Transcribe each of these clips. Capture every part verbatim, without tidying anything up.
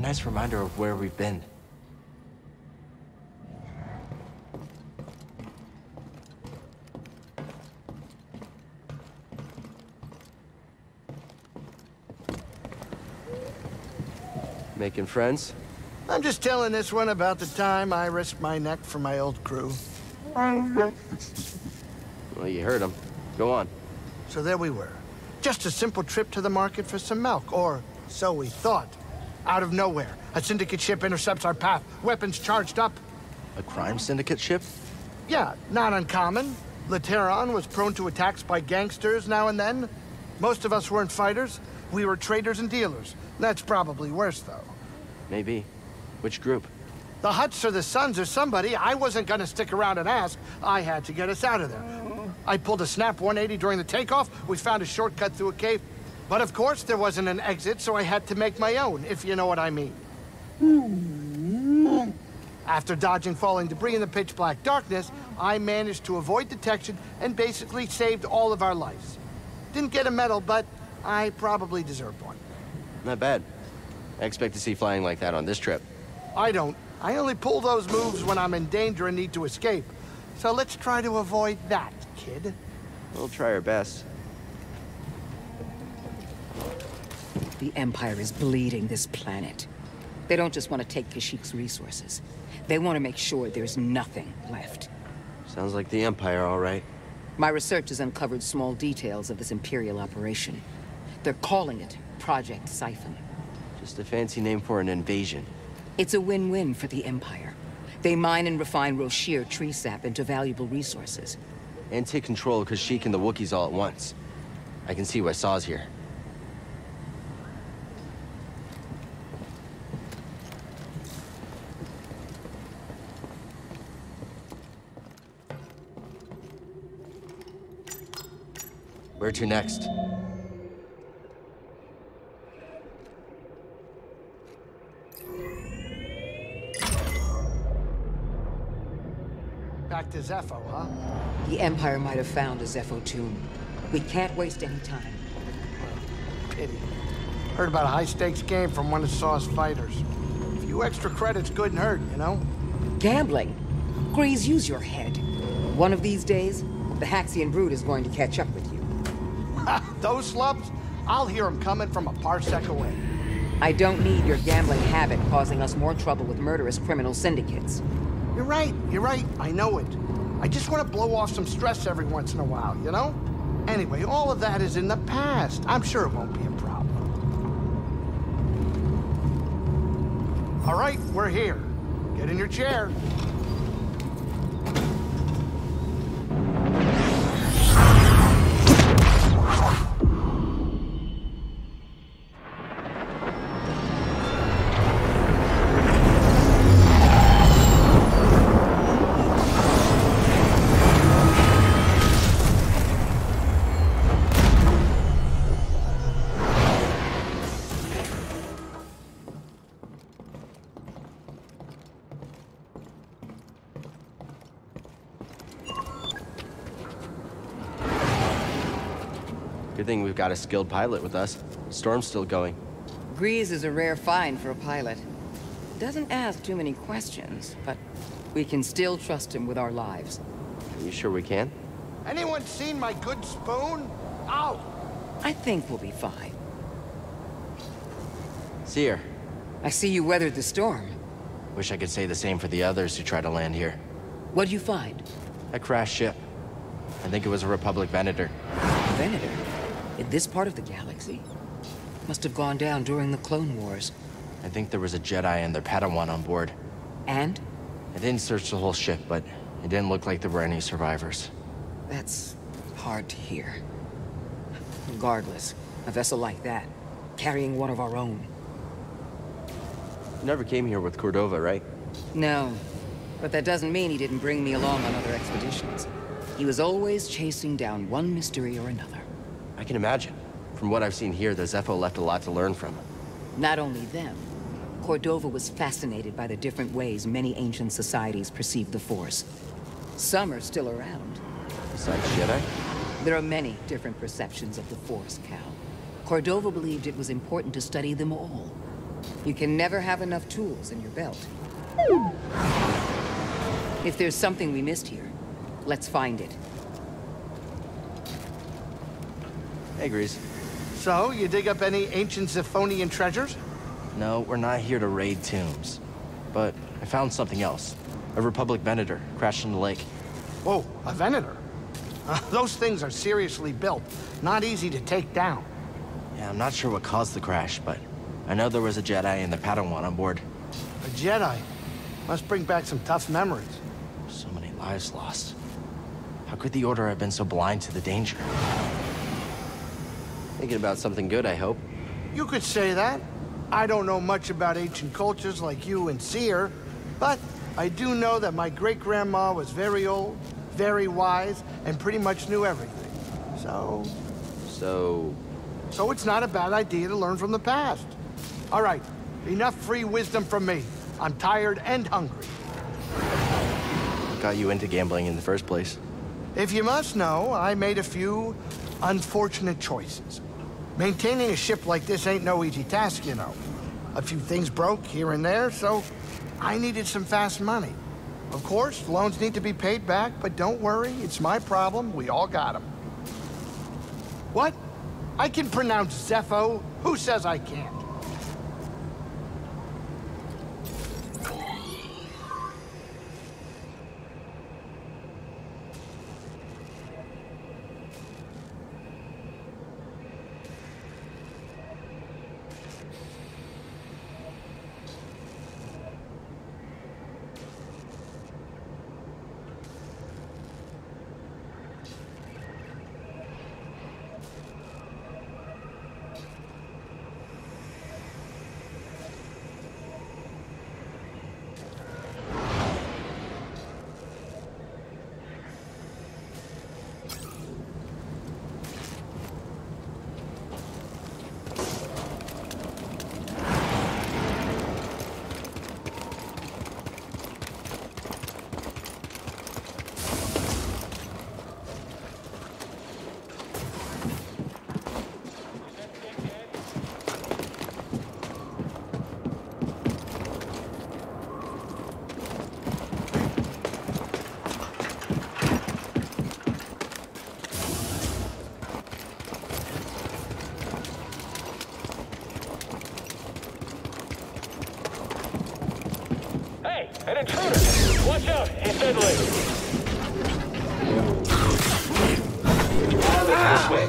nice reminder of where we've been. Making friends? I'm just telling this one about the time I risked my neck for my old crew. Well, you heard him. Go on. So there we were. Just a simple trip to the market for some milk, or so we thought. Out of nowhere, a syndicate ship intercepts our path, weapons charged up. A crime syndicate ship? Yeah, not uncommon. Lateron was prone to attacks by gangsters now and then. Most of us weren't fighters. We were traders and dealers. That's probably worse, though. Maybe. Which group? The Hutts or the Sons or somebody. I wasn't gonna stick around and ask. I had to get us out of there. I pulled a snap one eighty during the takeoff. We found a shortcut through a cave. But of course, there wasn't an exit, so I had to make my own, if you know what I mean. After dodging falling debris in the pitch-black darkness, I managed to avoid detection and basically saved all of our lives. Didn't get a medal, but I probably deserved one. Not bad. I expect to see flying like that on this trip. I don't. I only pull those moves when I'm in danger and need to escape. So let's try to avoid that, kid. We'll try our best. The Empire is bleeding this planet. They don't just want to take Kashyyyk's resources. They want to make sure there's nothing left. Sounds like the Empire, all right. My research has uncovered small details of this Imperial operation. They're calling it Project Siphon. Just a fancy name for an invasion. It's a win-win for the Empire. They mine and refine Roshir tree sap into valuable resources. And take control of Kashyyyk and the Wookiees all at once. I can see why Saw's here. Where to next? Back to Zepho, huh? The Empire might have found a Zepho tomb. We can't waste any time. Pity. Heard about a high-stakes game from one of Saw's fighters. A few extra credits couldn't hurt, you know? Gambling? Grease, use your head. One of these days, the Haxian brood is going to catch up with you. Those slubs? I'll hear them coming from a parsec away. I don't need your gambling habit causing us more trouble with murderous criminal syndicates. You're right, you're right, I know it. I just want to blow off some stress every once in a while, you know? Anyway, all of that is in the past. I'm sure it won't be a problem. All right, we're here. Get in your chair. Good thing we've got a skilled pilot with us. Storm's still going. Grease is a rare find for a pilot. Doesn't ask too many questions, but we can still trust him with our lives. Are you sure we can? Anyone seen my good spoon? Ow! I think we'll be fine. Seer. I see you weathered the storm. Wish I could say the same for the others who try to land here. What'd you find? A crashed ship. I think it was a Republic Venator. Venator? In this part of the galaxy? Must have gone down during the Clone Wars. I think there was a Jedi and their Padawan on board. And? I didn't search the whole ship, but it didn't look like there were any survivors. That's hard to hear. Regardless, a vessel like that, carrying one of our own. You never came here with Cordova, right? No, but that doesn't mean he didn't bring me along on other expeditions. He was always chasing down one mystery or another. I can imagine. From what I've seen here, the Zepho left a lot to learn from. Not only them, Cordova was fascinated by the different ways many ancient societies perceive the Force. Some are still around. Besides Jedi? There are many different perceptions of the Force, Cal. Cordova believed it was important to study them all. You can never have enough tools in your belt. If there's something we missed here, let's find it. Hey, Grease. So, you dig up any ancient Zephonian treasures? No, we're not here to raid tombs. But I found something else. A Republic Venator crashed in the lake. Whoa, a Venator? Uh, those things are seriously built. Not easy to take down. Yeah, I'm not sure what caused the crash, but I know there was a Jedi and the Padawan on board. A Jedi? Must bring back some tough memories. So many lives lost. How could the Order have been so blind to the danger? Thinking about something good, I hope. You could say that. I don't know much about ancient cultures like you and Seer, but I do know that my great-grandma was very old, very wise, and pretty much knew everything. So... So... So it's not a bad idea to learn from the past. All right, enough free wisdom from me. I'm tired and hungry. What got you into gambling in the first place? If you must know, I made a few unfortunate choices. Maintaining a ship like this ain't no easy task, you know. A few things broke here and there, so I needed some fast money. Of course, loans need to be paid back, but don't worry, it's my problem. We all got them. What? I can pronounce Zepho. Who says I can't? An intruder! Watch out! He's deadly! This way.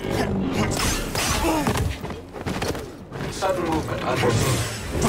Sudden movement understood.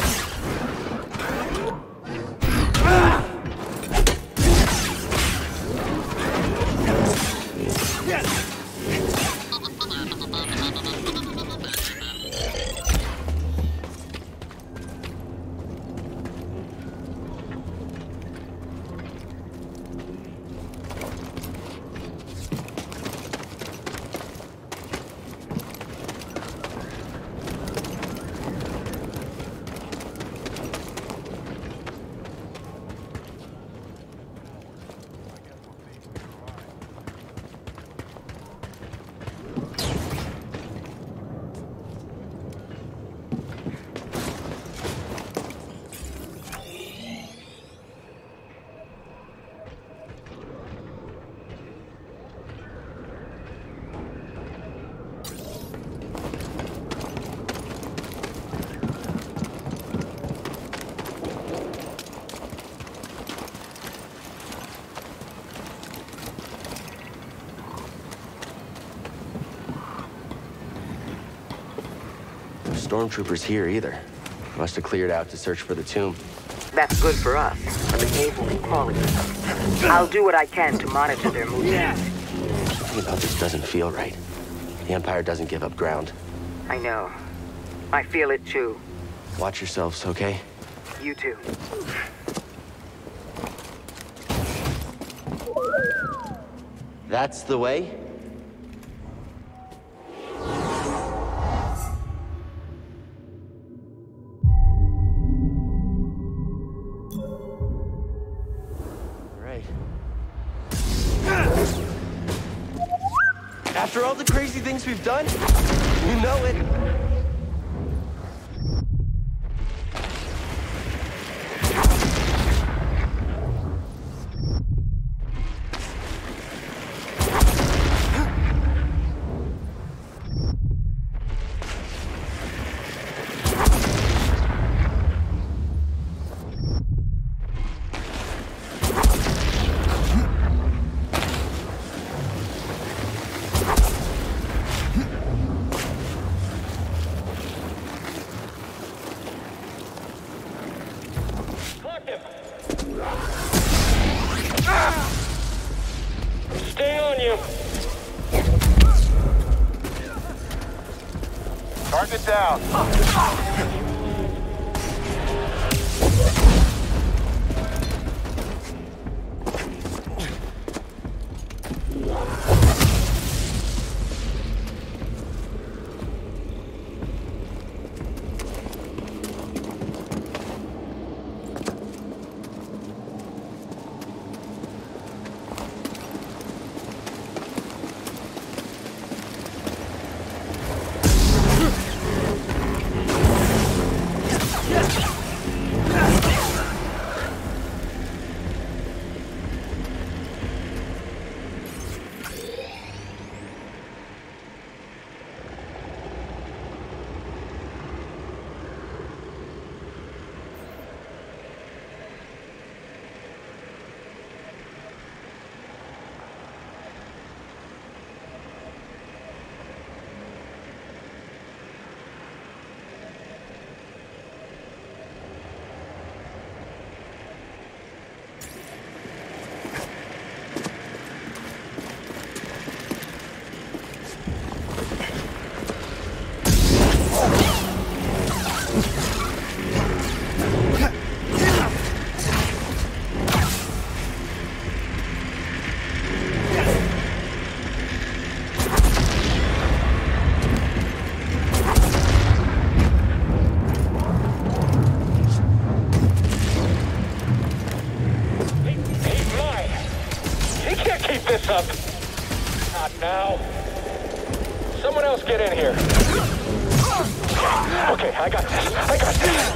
Stormtroopers here either. Must have cleared out to search for the tomb. That's good for us, but the cave will be quality. I'll do what I can to monitor their movements. Something about this doesn't feel right. The Empire doesn't give up ground. I know. I feel it too. Watch yourselves, okay? You too. That's the way? After all the crazy things we've done, you know it. Stay on you. Target down. Up. Not now. Someone else get in here. Okay, I got this. I got this.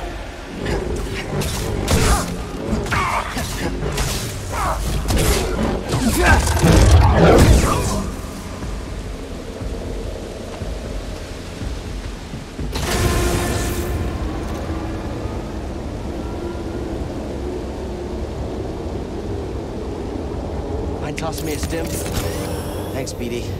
Mind tossing me a stim? Thanks, B D.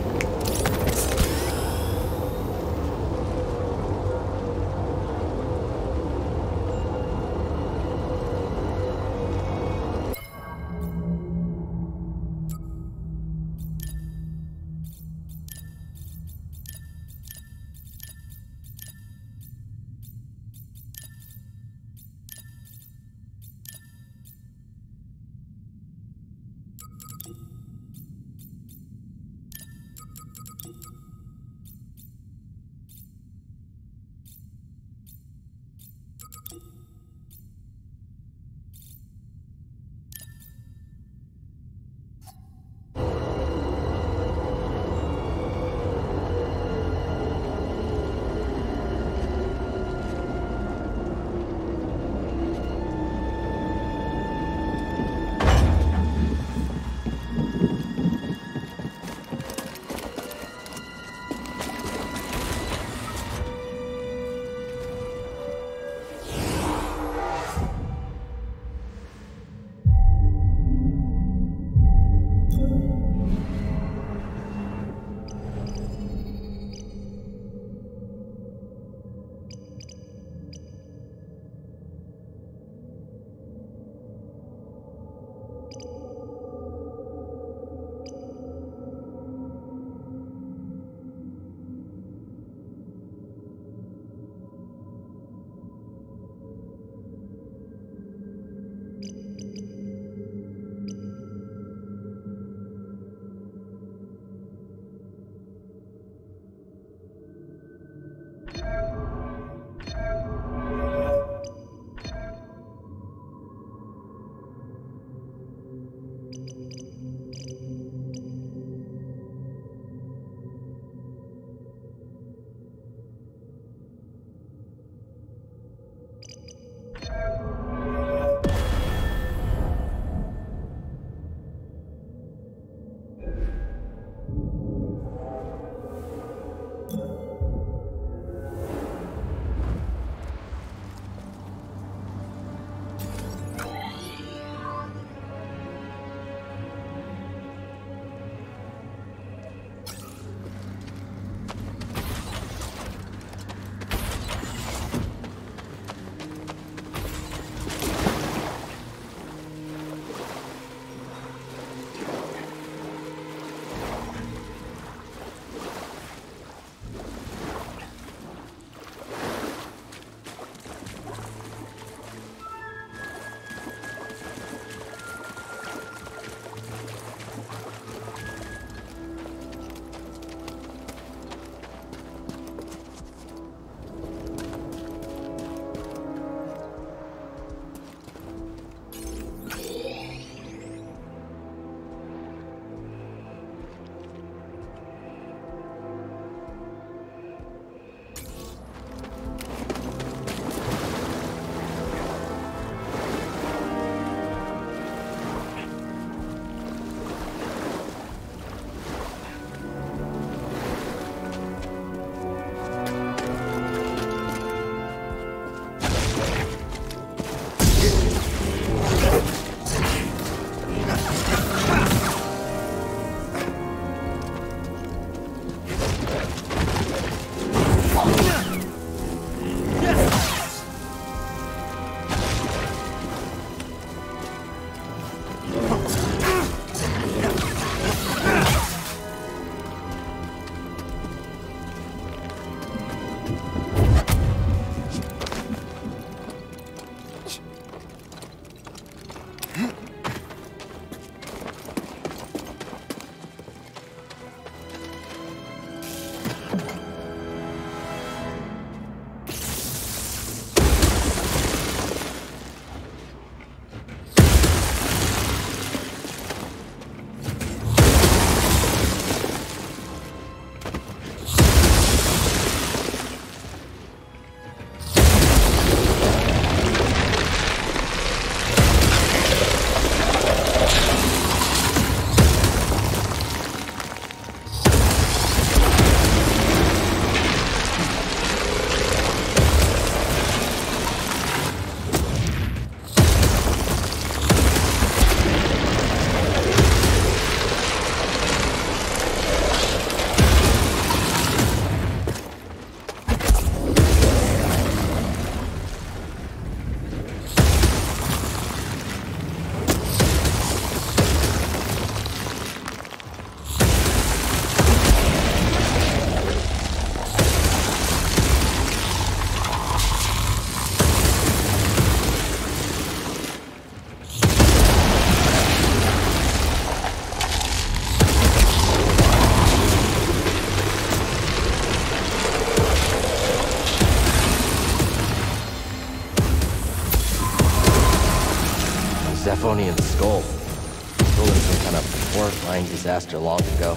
Zephonian skull. Killed in some kind of horrifying disaster long ago.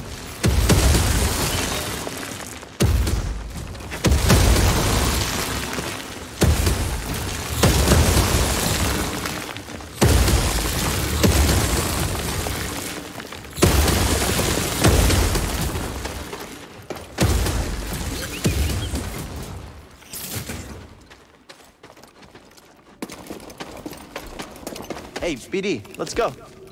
Hey, B D, let's go.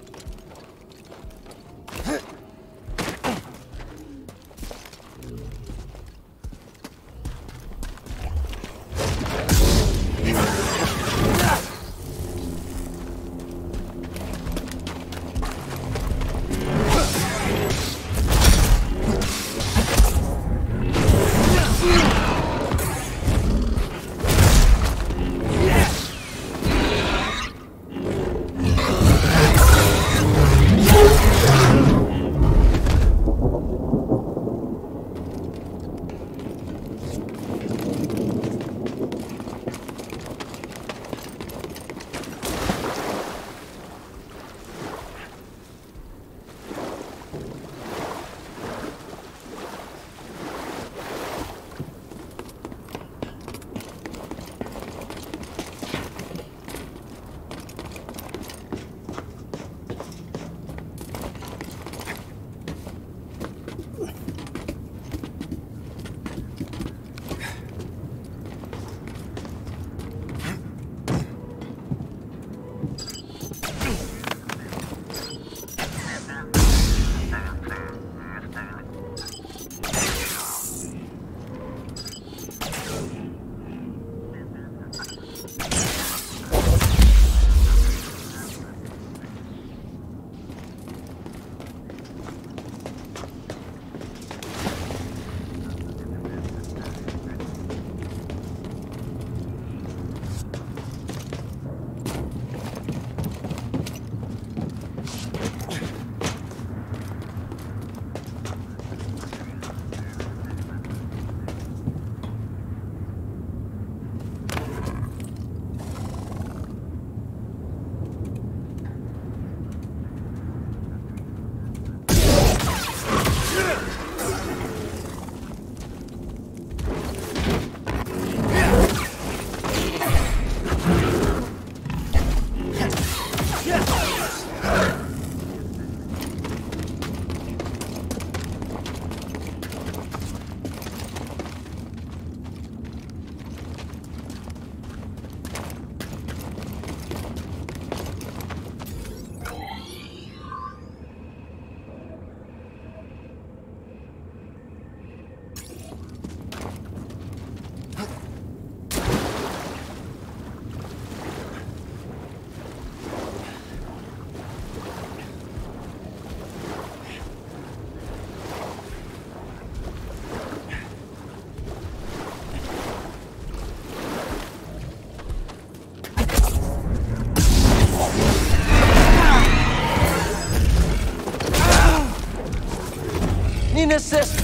Need an assist.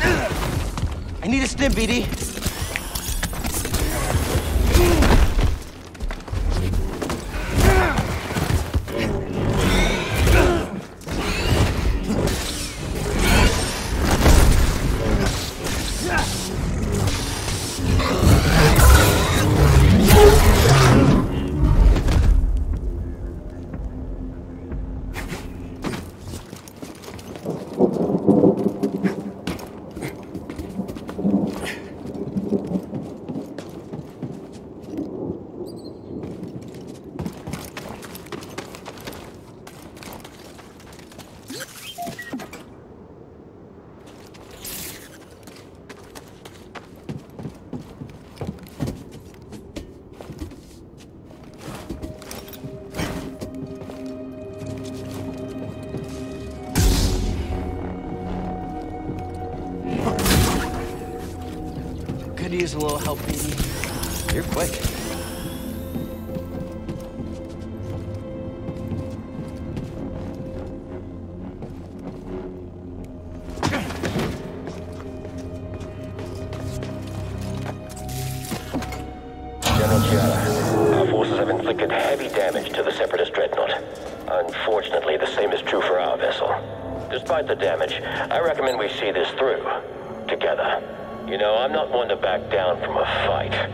I need a stim, B D. Could use a little help, B D. You're quick. General Giada, our forces have inflicted heavy damage to the Separatist dreadnought. Unfortunately, the same is true for our vessel. Despite the damage, I recommend we see this through. Together. You know, I'm not one to back down from a fight.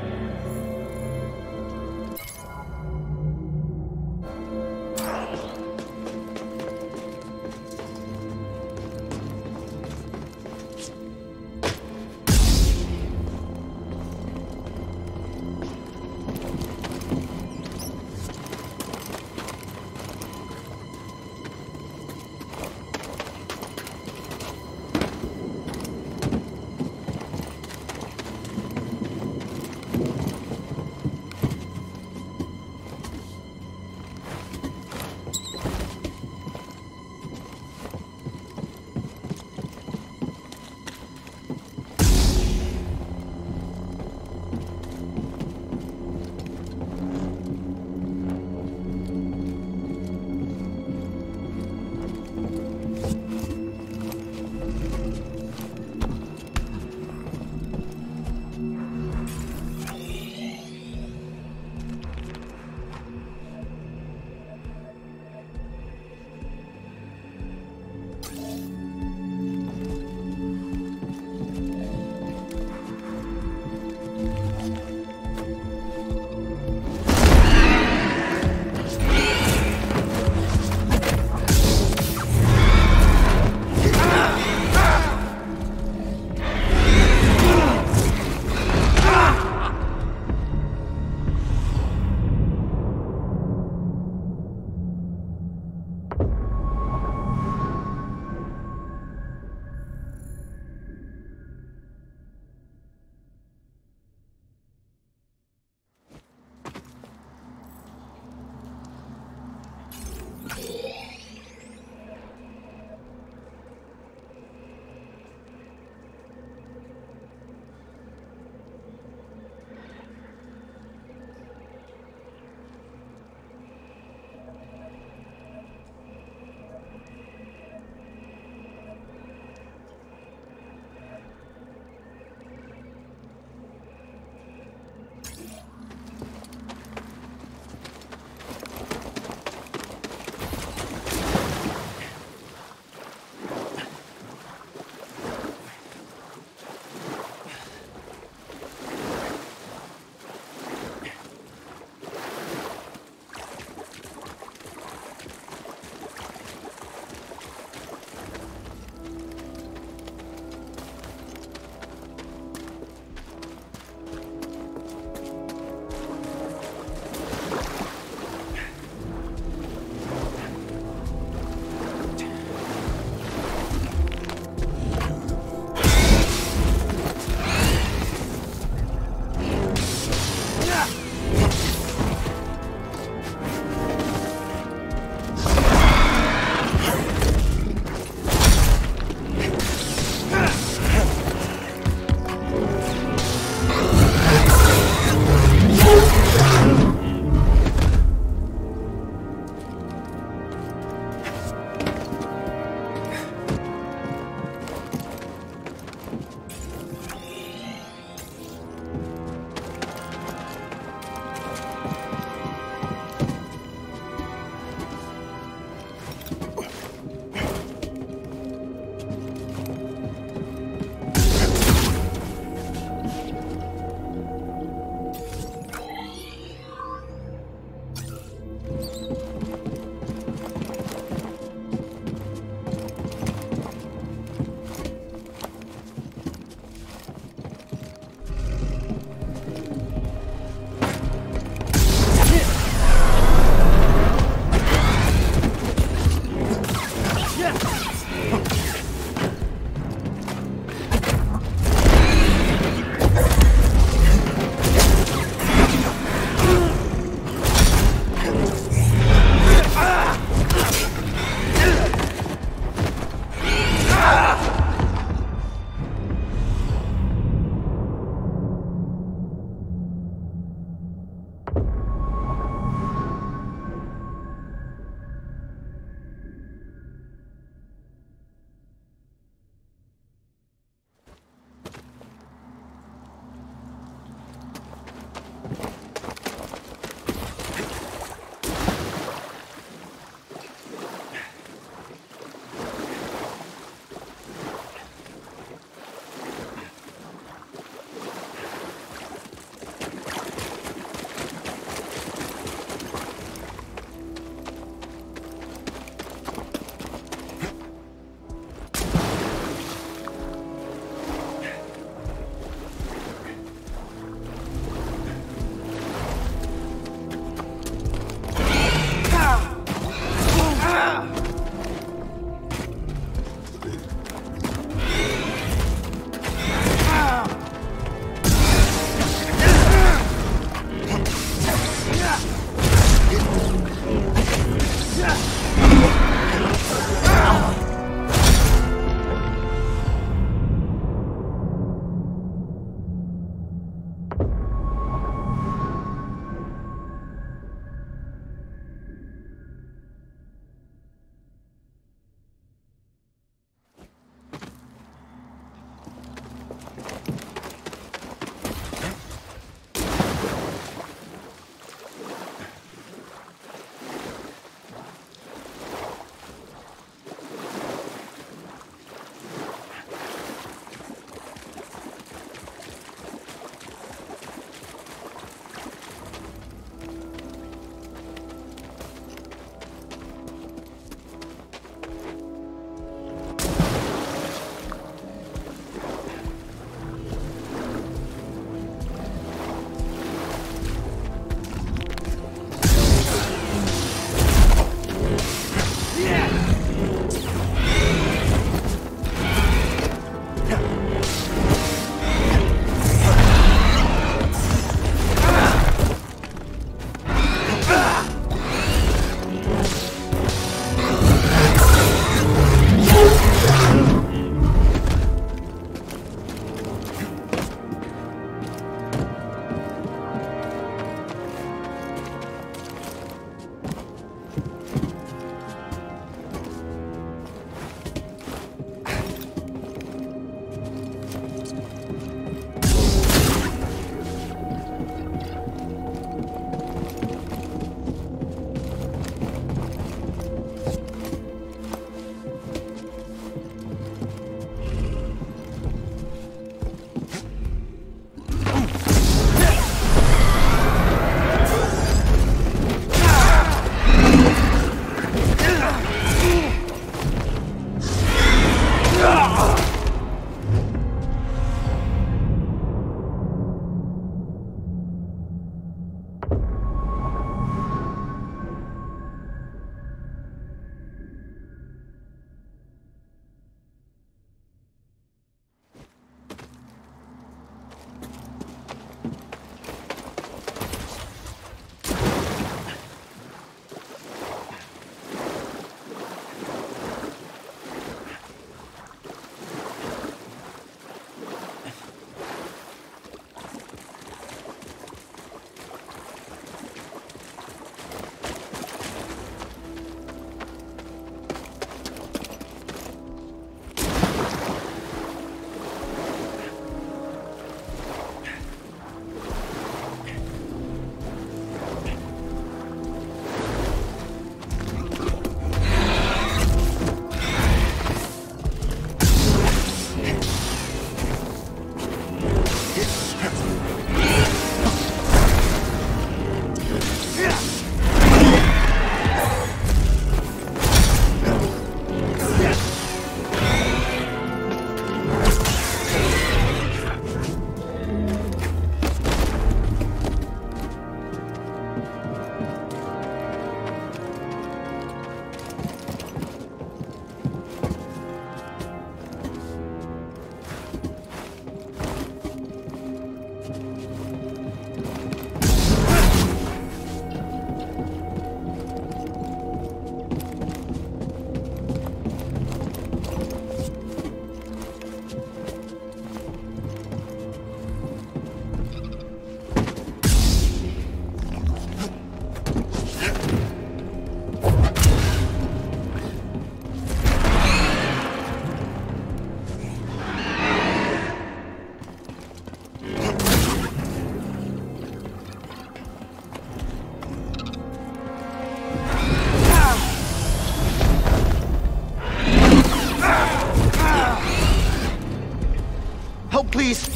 please.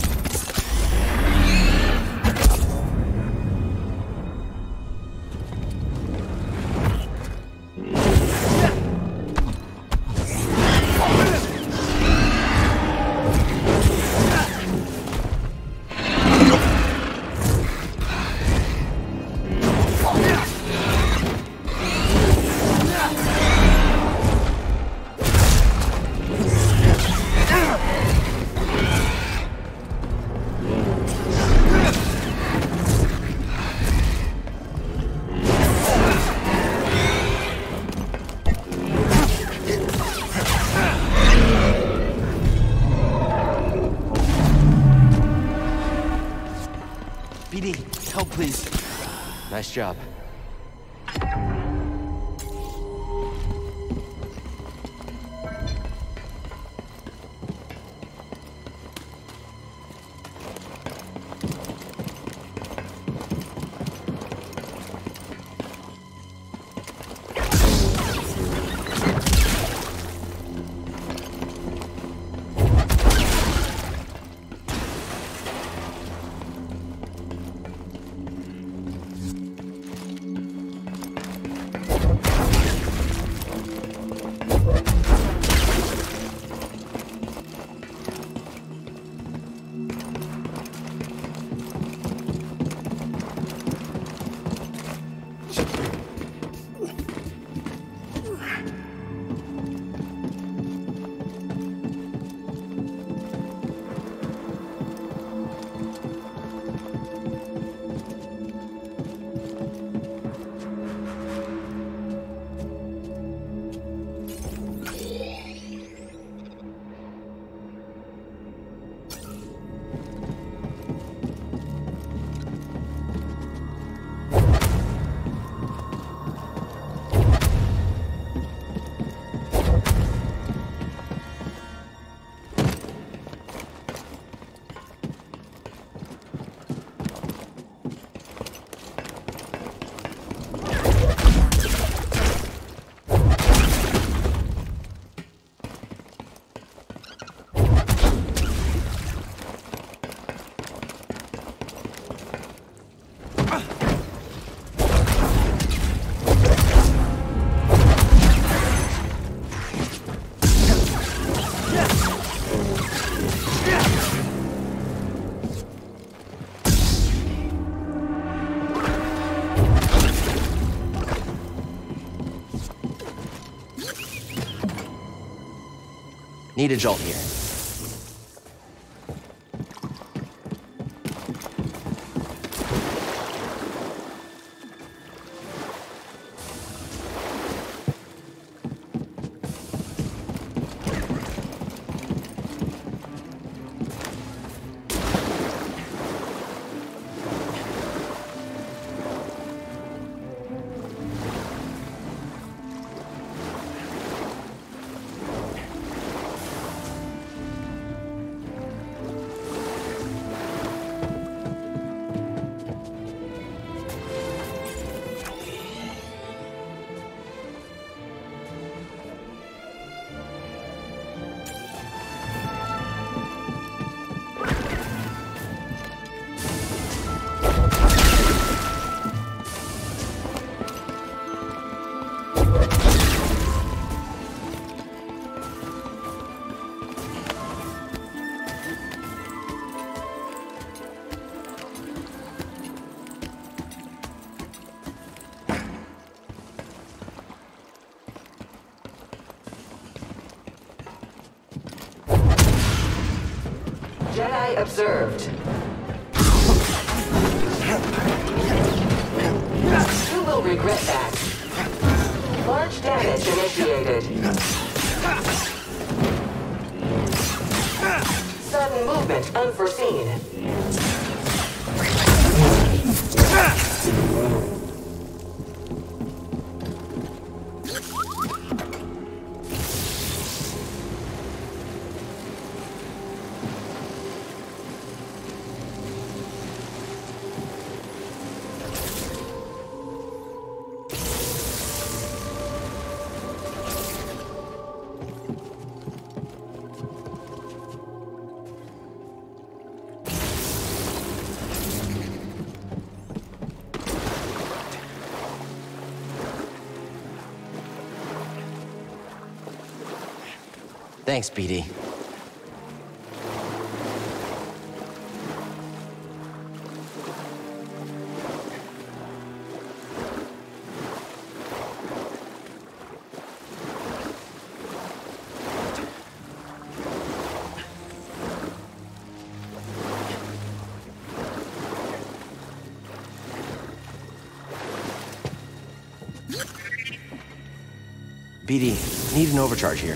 B D, help please. Nice job. Need a jolt here. Jedi observed. You will regret that. Large damage initiated. Sudden movement unforeseen. Thanks, B D. B D, need an overcharge here.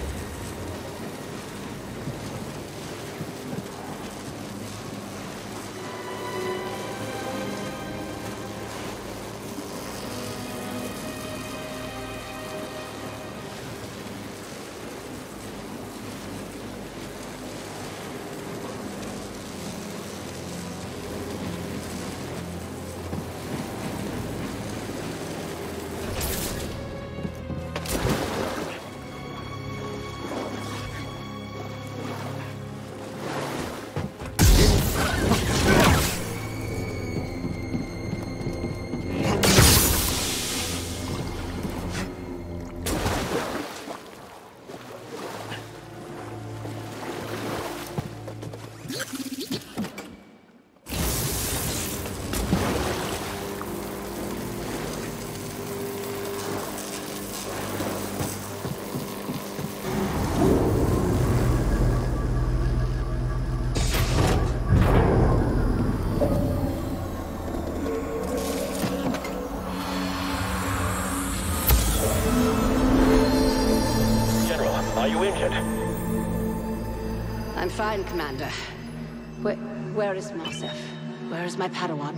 I'm fine, Commander. Where, where is Mossef? Where is my Padawan?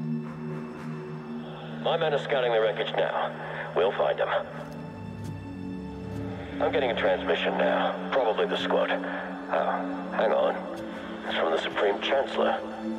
My men are scouting the wreckage now. We'll find them. I'm getting a transmission now. Probably the squad. Oh, hang on. It's from the Supreme Chancellor.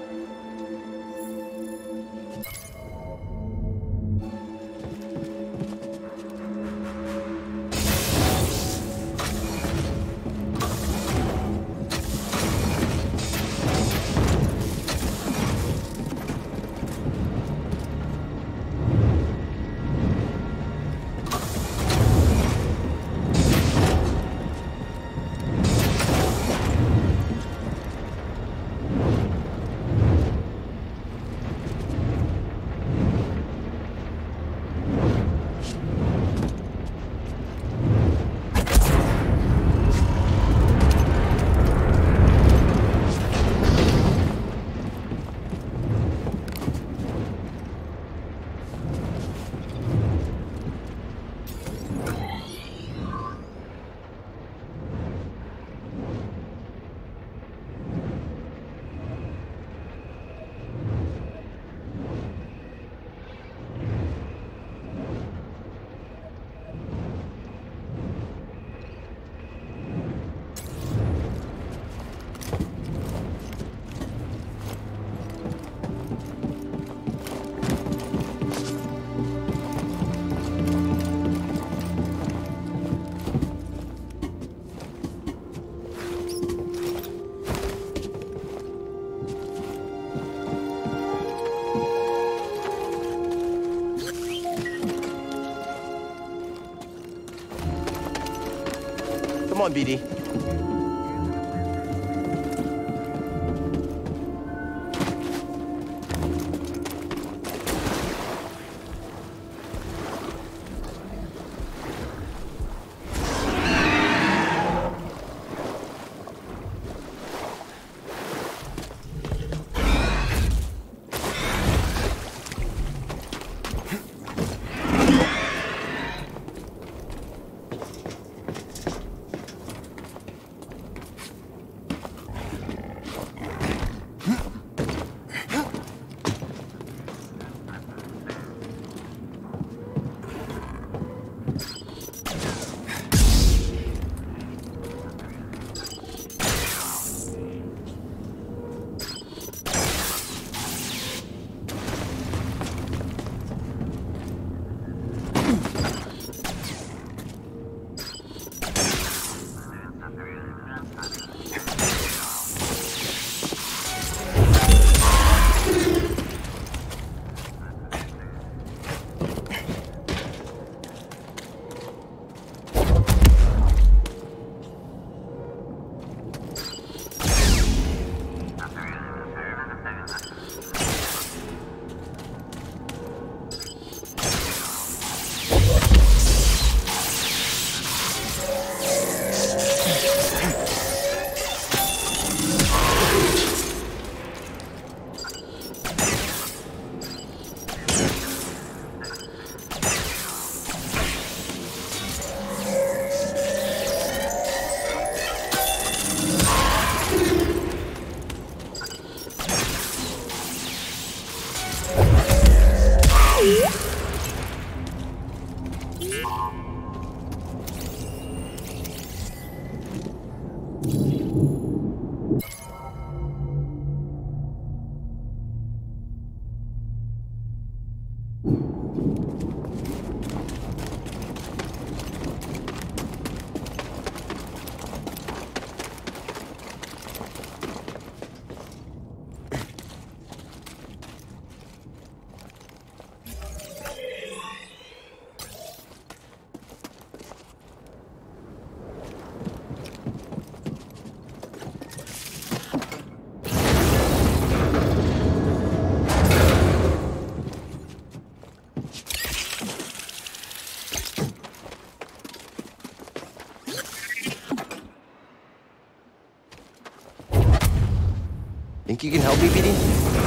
Come on, B D. Think you can help me, B D?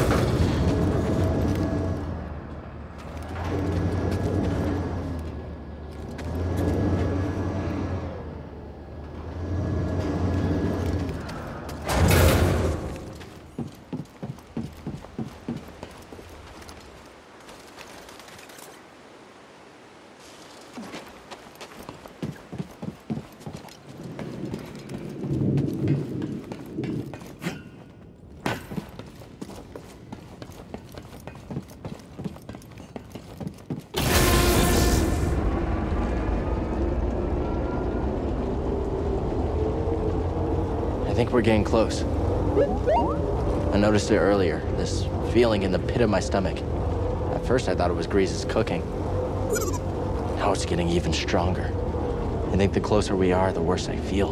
I think we're getting close. I noticed it earlier, this feeling in the pit of my stomach. At first I thought it was Grease's cooking. Now it's getting even stronger. I think the closer we are, the worse I feel.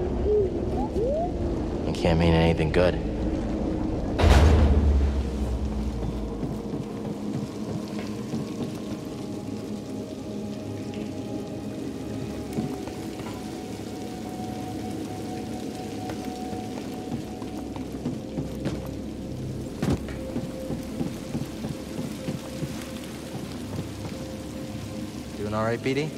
It can't mean anything good. All right, B D?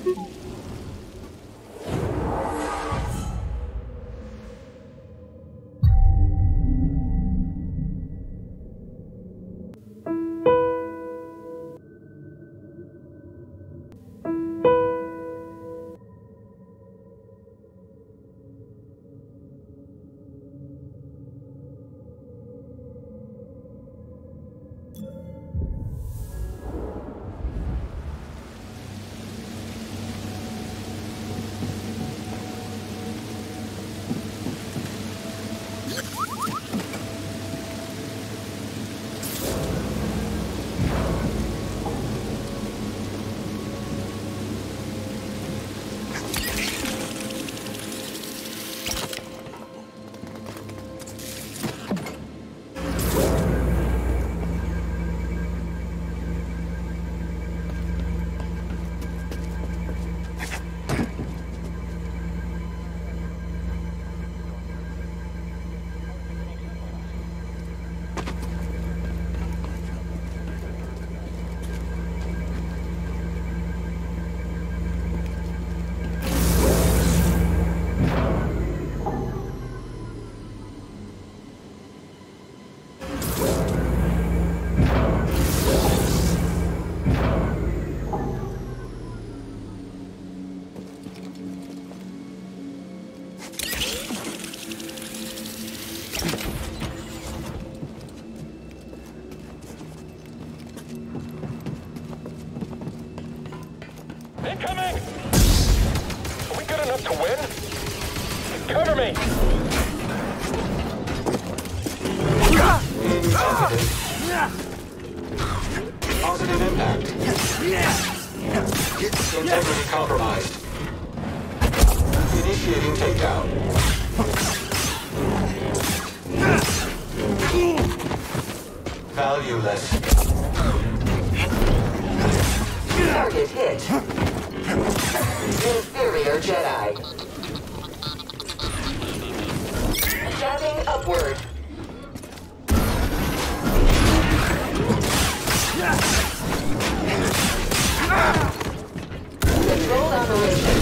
Incoming! Are we good enough to win? Cover me! Positive impact. Integrity compromised. Initiating takedown. Valueless. Target hit. Inferior Jedi. Jabbing upward. Control operation.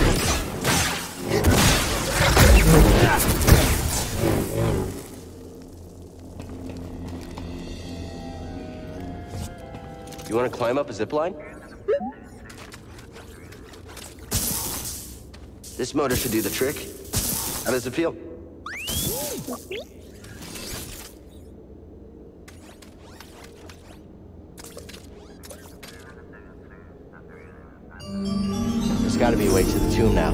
You want to climb up a zip line? This motor should do the trick. How does it feel? There's gotta be a way to the tomb now.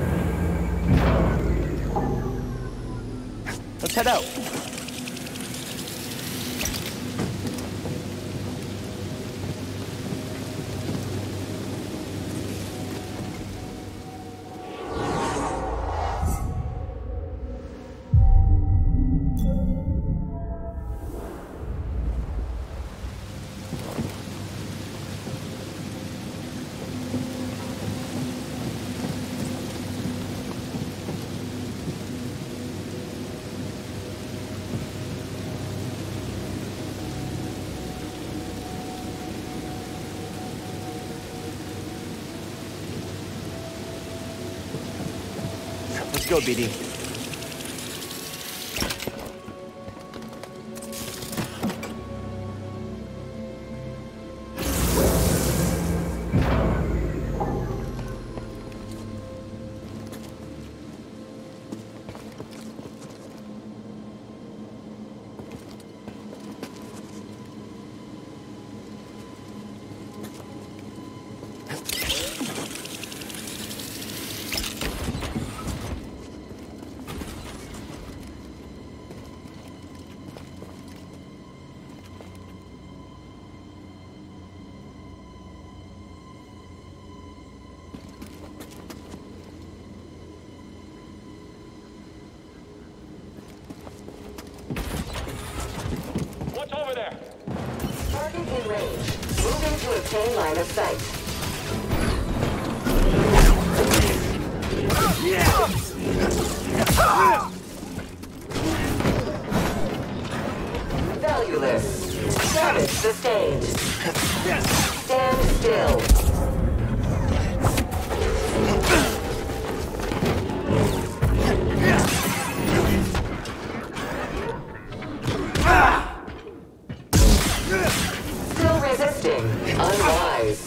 Let's head out. Let's go, B D. Maintain line of sight. Valueless. Damage sustained. Stand still. Still resisting. Unwise.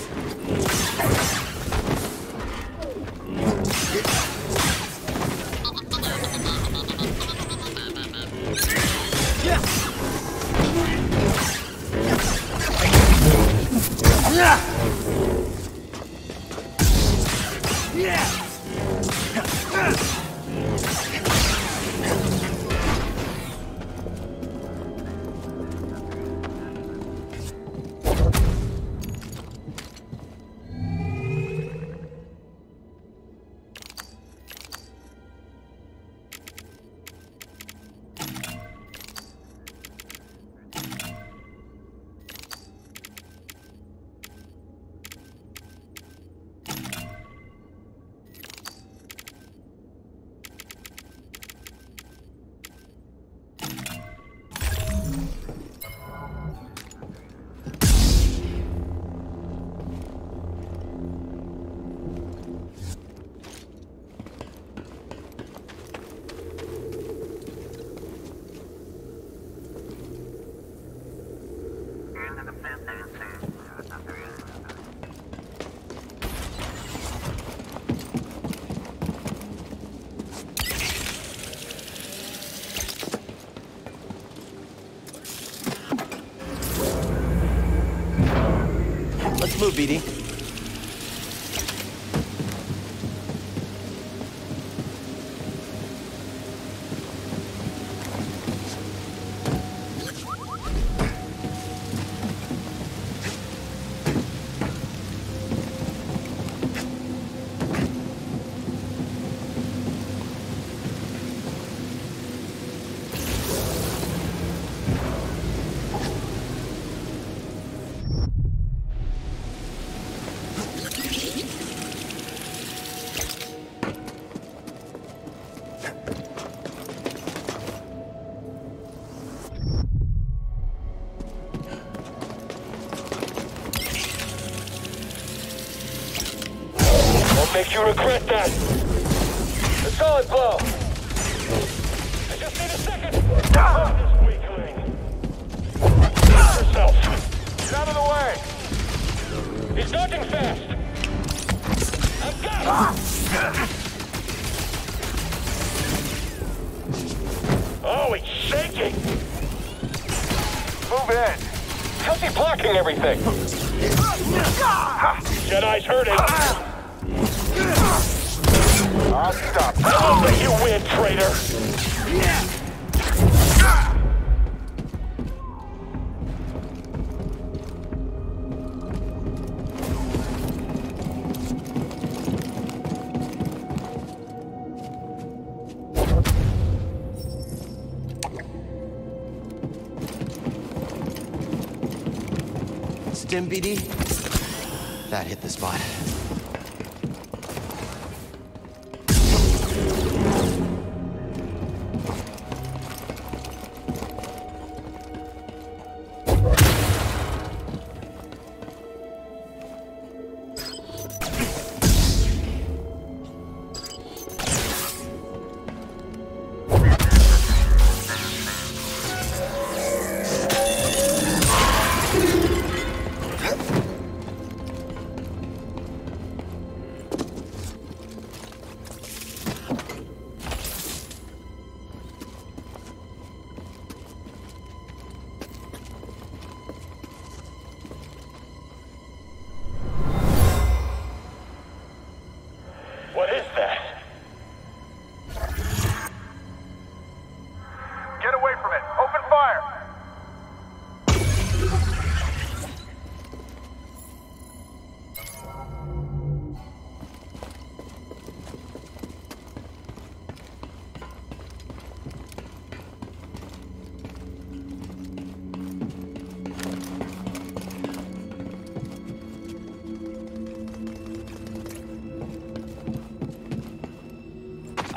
Let's move, B D. Make you regret that. A solid blow. I just need a second. Ah! This weakling. Get yourself. Get out of the way. He's dodging fast. I've got him. Ah! Oh, he's shaking. Move in. How's he blocking everything? Jedi's hurting. I'll stop. I won't let you win, traitor! Stim, B D? That hit the spot.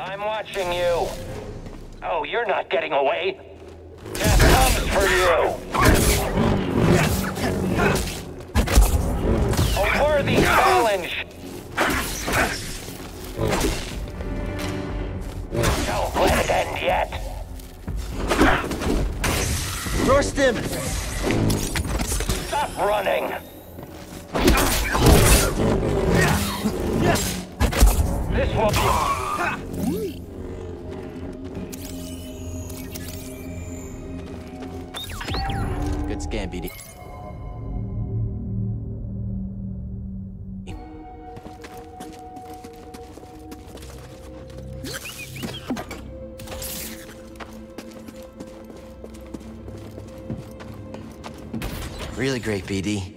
I'm watching you. Oh, you're not getting away. Death comes for you. A worthy challenge. Don't let it end yet. Thrust him! Stop running. This will be... Good scan, B D. Really great, B D.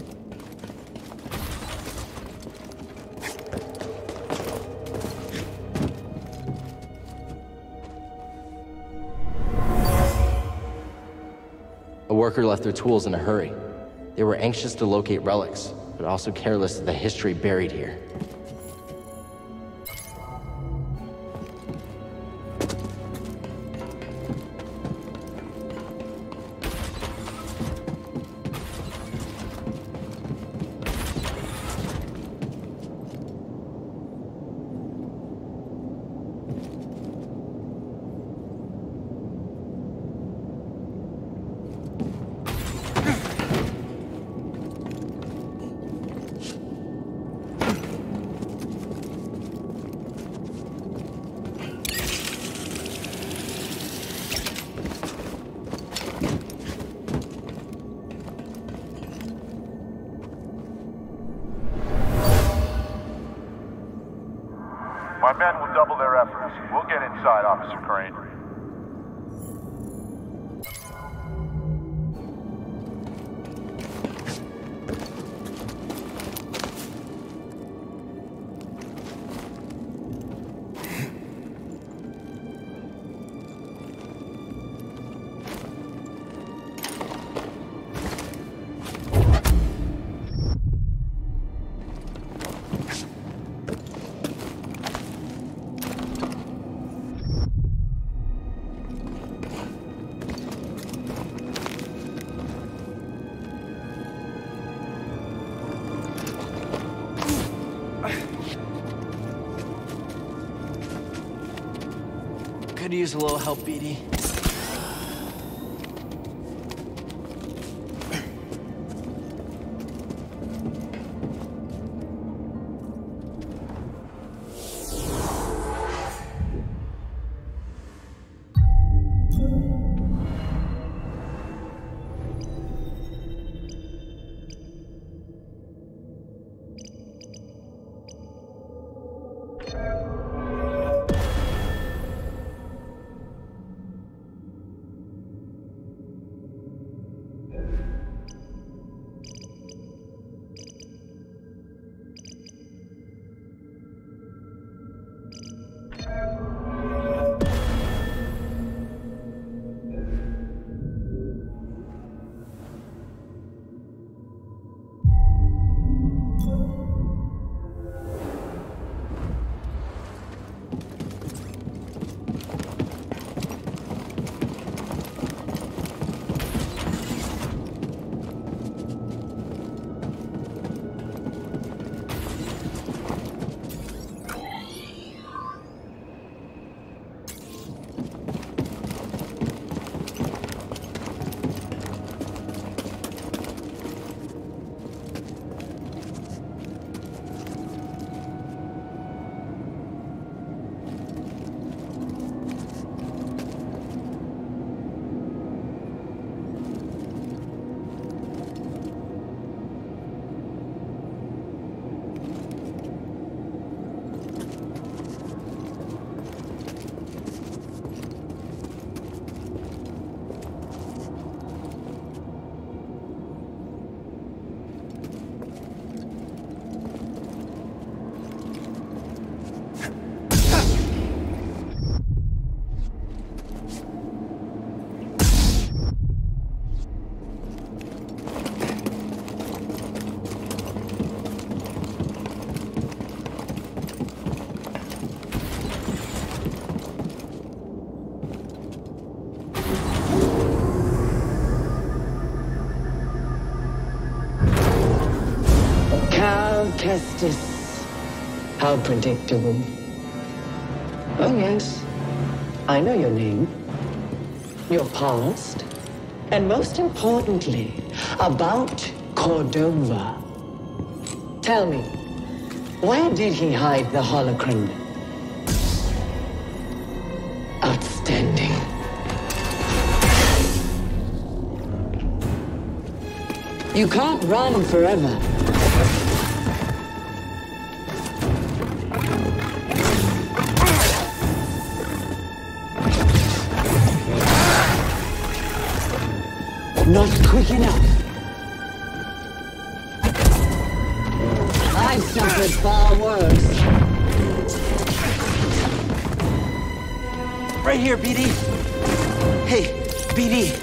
A worker left their tools in a hurry. They were anxious to locate relics, but also careless of the history buried here. My men will double their efforts. We'll get inside, Officer Crane. Could use a little help, B D. Kestis. How predictable. Oh yes, I know your name, your past, and most importantly, about Cordova. Tell me, where did he hide the holocron? Outstanding. You can't run forever. Not quick enough. I've suffered far worse. Right here, B D. Hey, B D.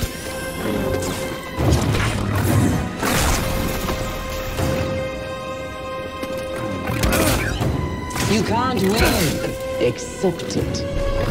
You can't win. Accept it.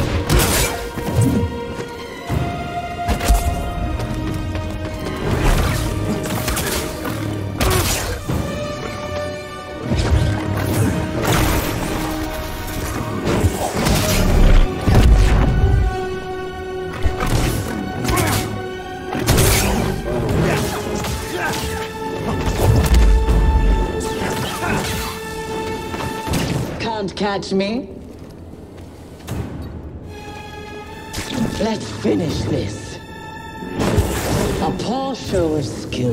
Catch me? Let's finish this. A poor show of skill.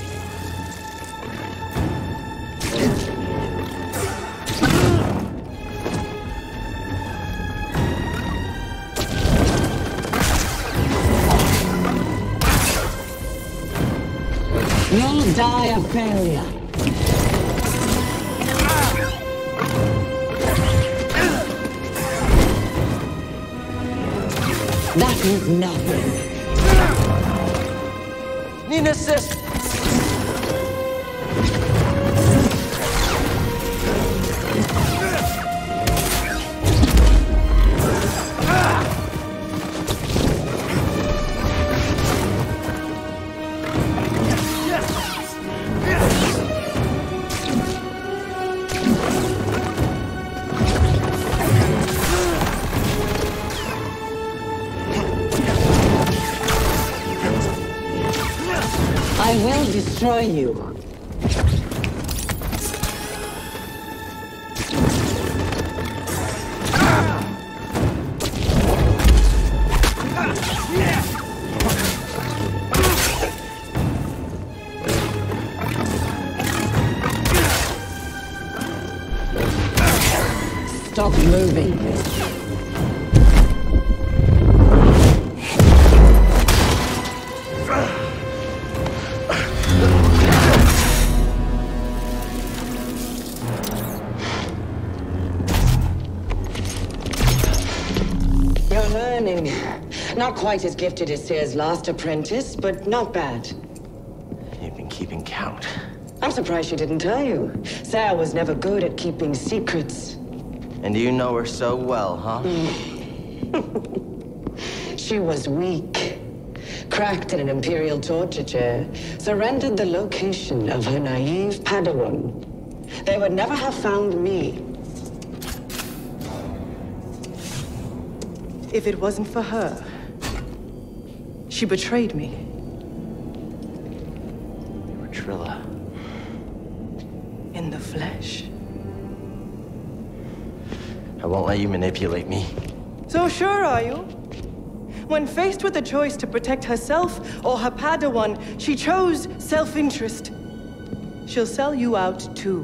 You'll die a failure. That was nothing. Need an assist. I will destroy you. Stop moving. Not quite as gifted as Seer's last apprentice, but not bad. You've been keeping count. I'm surprised she didn't tell you. Seer was never good at keeping secrets. And you know her so well, huh? She was weak. Cracked in an Imperial torture chair. Surrendered the location of her naive Padawan. They would never have found me. If it wasn't for her, she betrayed me. You were Trilla. In the flesh. I won't let you manipulate me. So sure are you? When faced with the choice to protect herself or her Padawan, she chose self-interest. She'll sell you out too.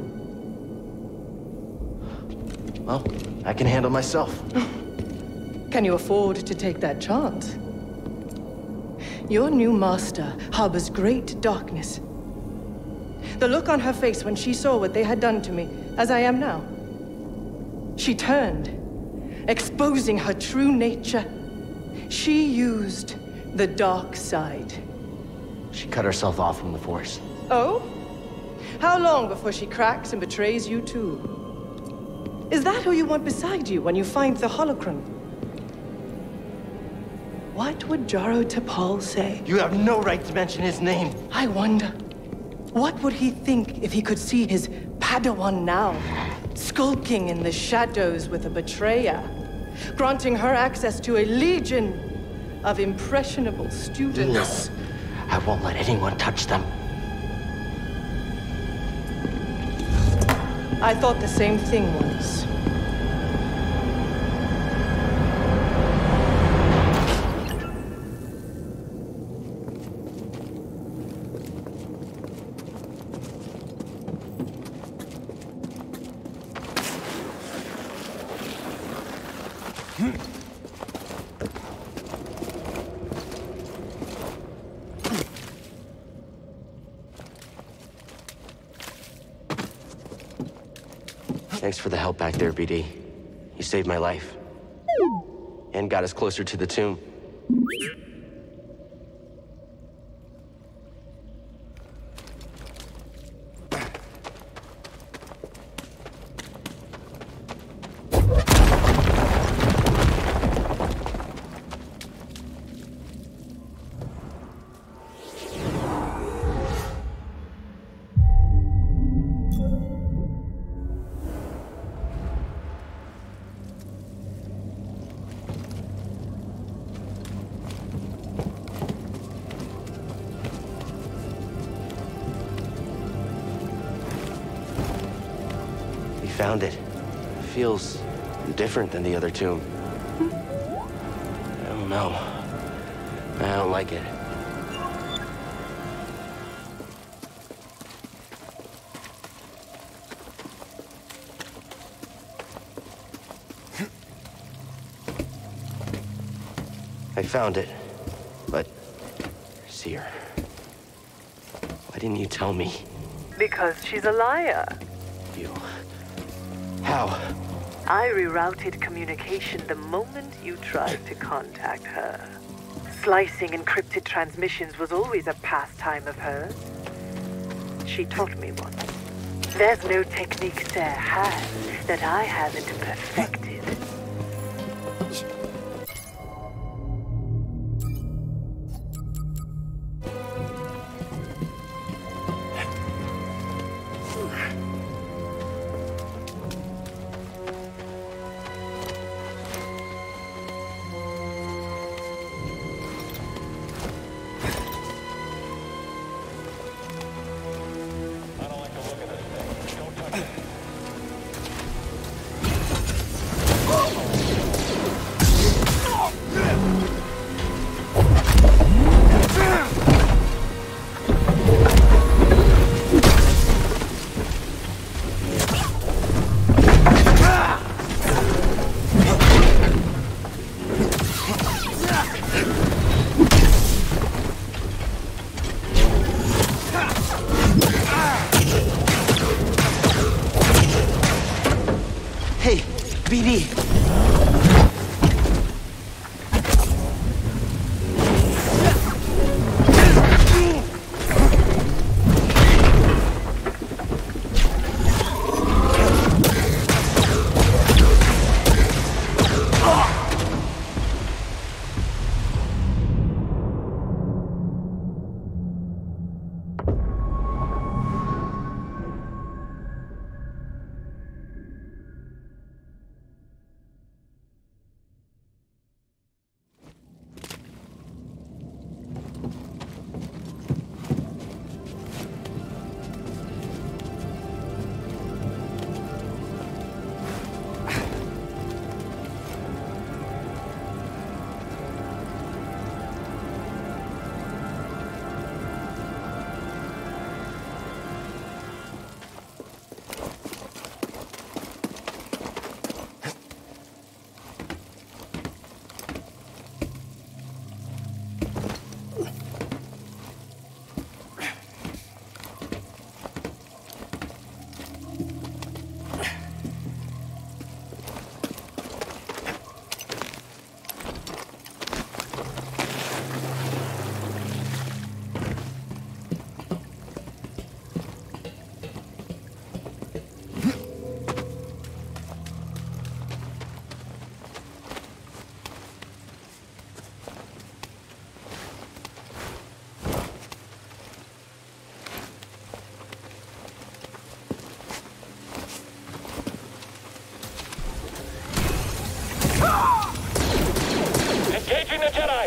Well, I can handle myself. Can you afford to take that chance? Your new master harbors great darkness. The look on her face when she saw what they had done to me, as I am now. She turned, exposing her true nature. She used the dark side. She cut herself off from the Force. Oh? How long before she cracks and betrays you too? Is that who you want beside you when you find the holocron? What would Jaro Tapal say? You have no right to mention his name. I wonder, what would he think if he could see his Padawan now, skulking in the shadows with a betrayer, granting her access to a legion of impressionable students. No. I won't let anyone touch them. I thought the same thing once. Thanks for the help back there, B D. You saved my life. And got us closer to the tomb. Found it. Feels different than the other tomb. I don't know. I don't like it. I found it, but Seer, why didn't you tell me? Because she's a liar. You... How? I rerouted communication the moment you tried to contact her. Slicing encrypted transmissions was always a pastime of hers. She taught me once. There's no technique Sarah has that I haven't perfected. B D! Engaging the Jedi!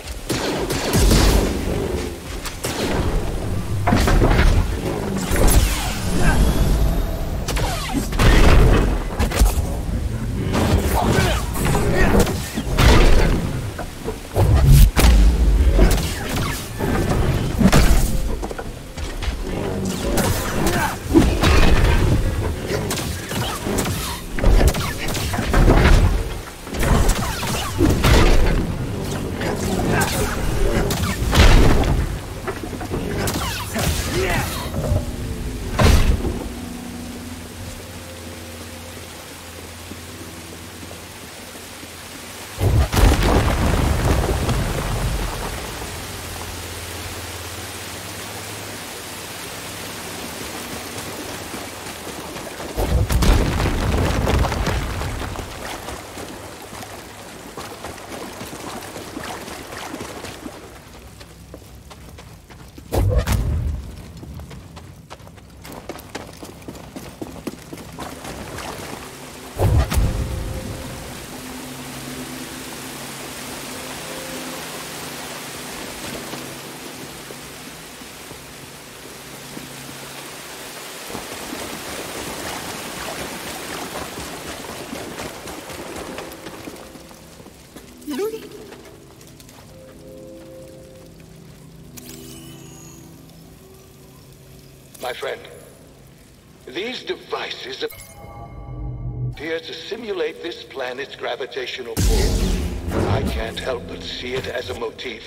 My friend, these devices appear to simulate this planet's gravitational pull. I can't help but see it as a motif.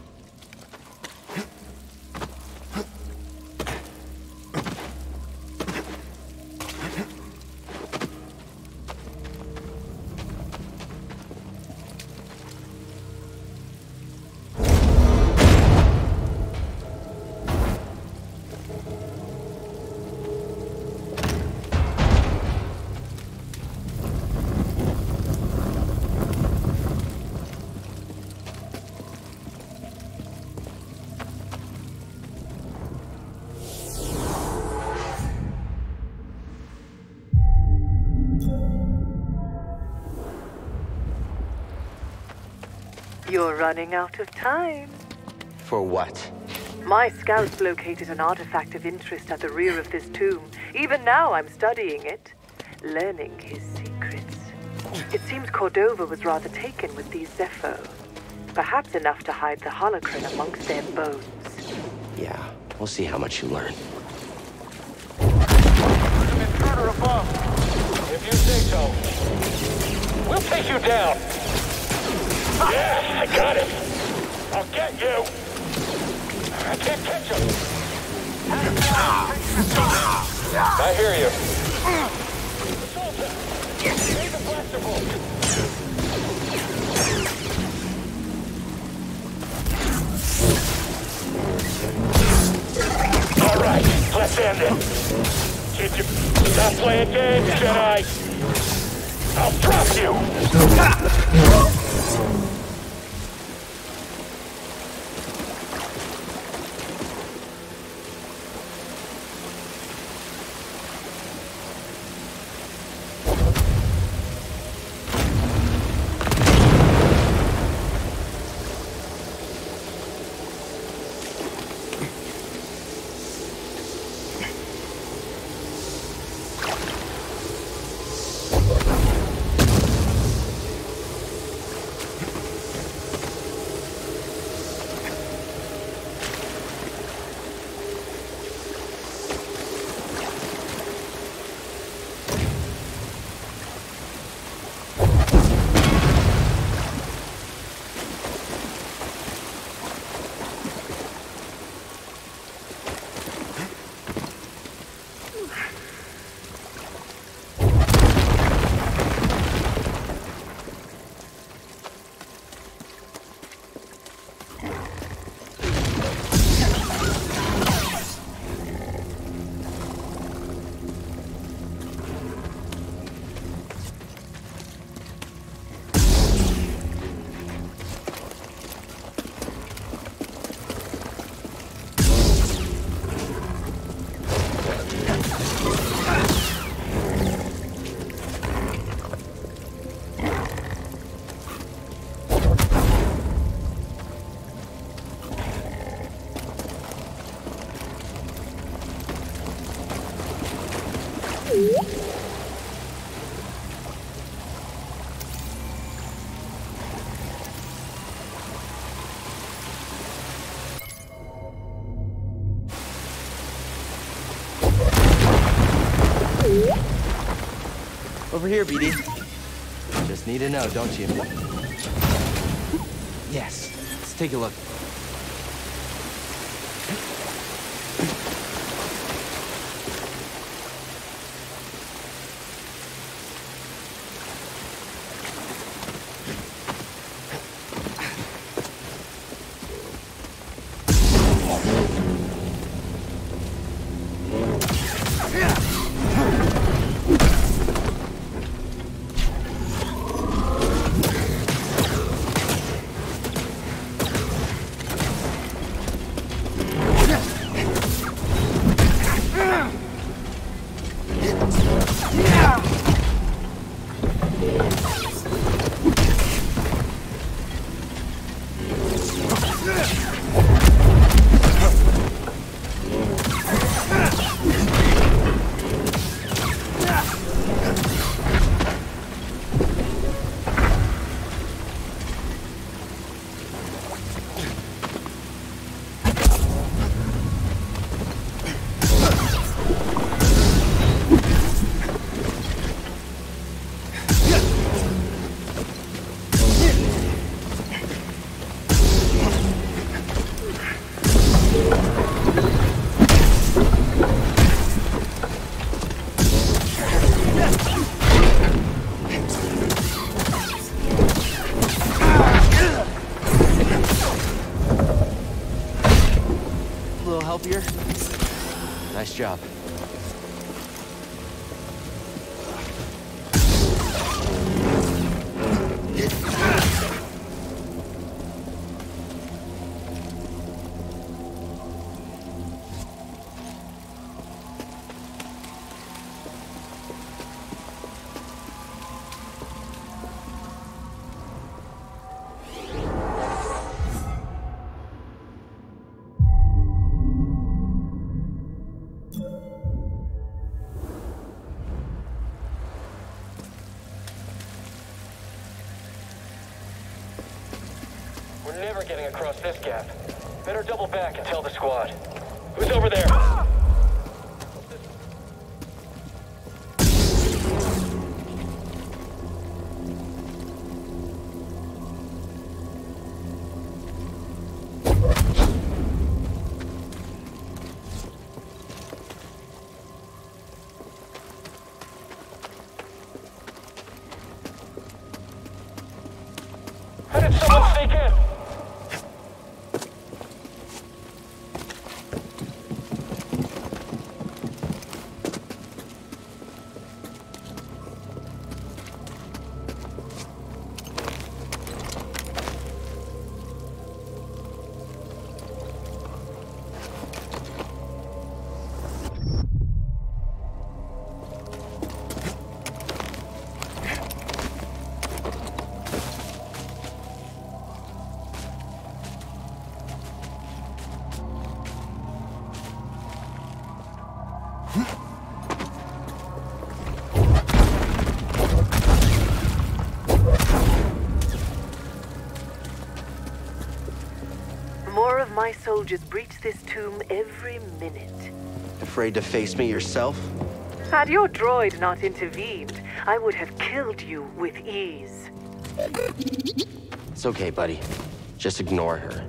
You're running out of time. For what? My scouts located an artifact of interest at the rear of this tomb. Even now I'm studying it, learning his secrets. It seems Cordova was rather taken with these Zepho. Perhaps enough to hide the holocron amongst their bones. Yeah, we'll see how much you learn. There's an intruder above. If you say so. We'll take you down. Yeah, I got it. I'll get you. I can't catch him. I hear you. Take the blaster bolt. All right, let's end it. Did you stop playing games, Jedi? I'll drop you. Over here, B D. Just need to know, don't you? Yes. Let's take a look. Nice job. We're never getting across this gap. Better double back and tell the squad. Who's over there? How did someone sneak in? More of my soldiers breach this tomb every minute. Afraid to face me yourself? Had your droid not intervened, I would have killed you with ease. It's okay, buddy. Just ignore her.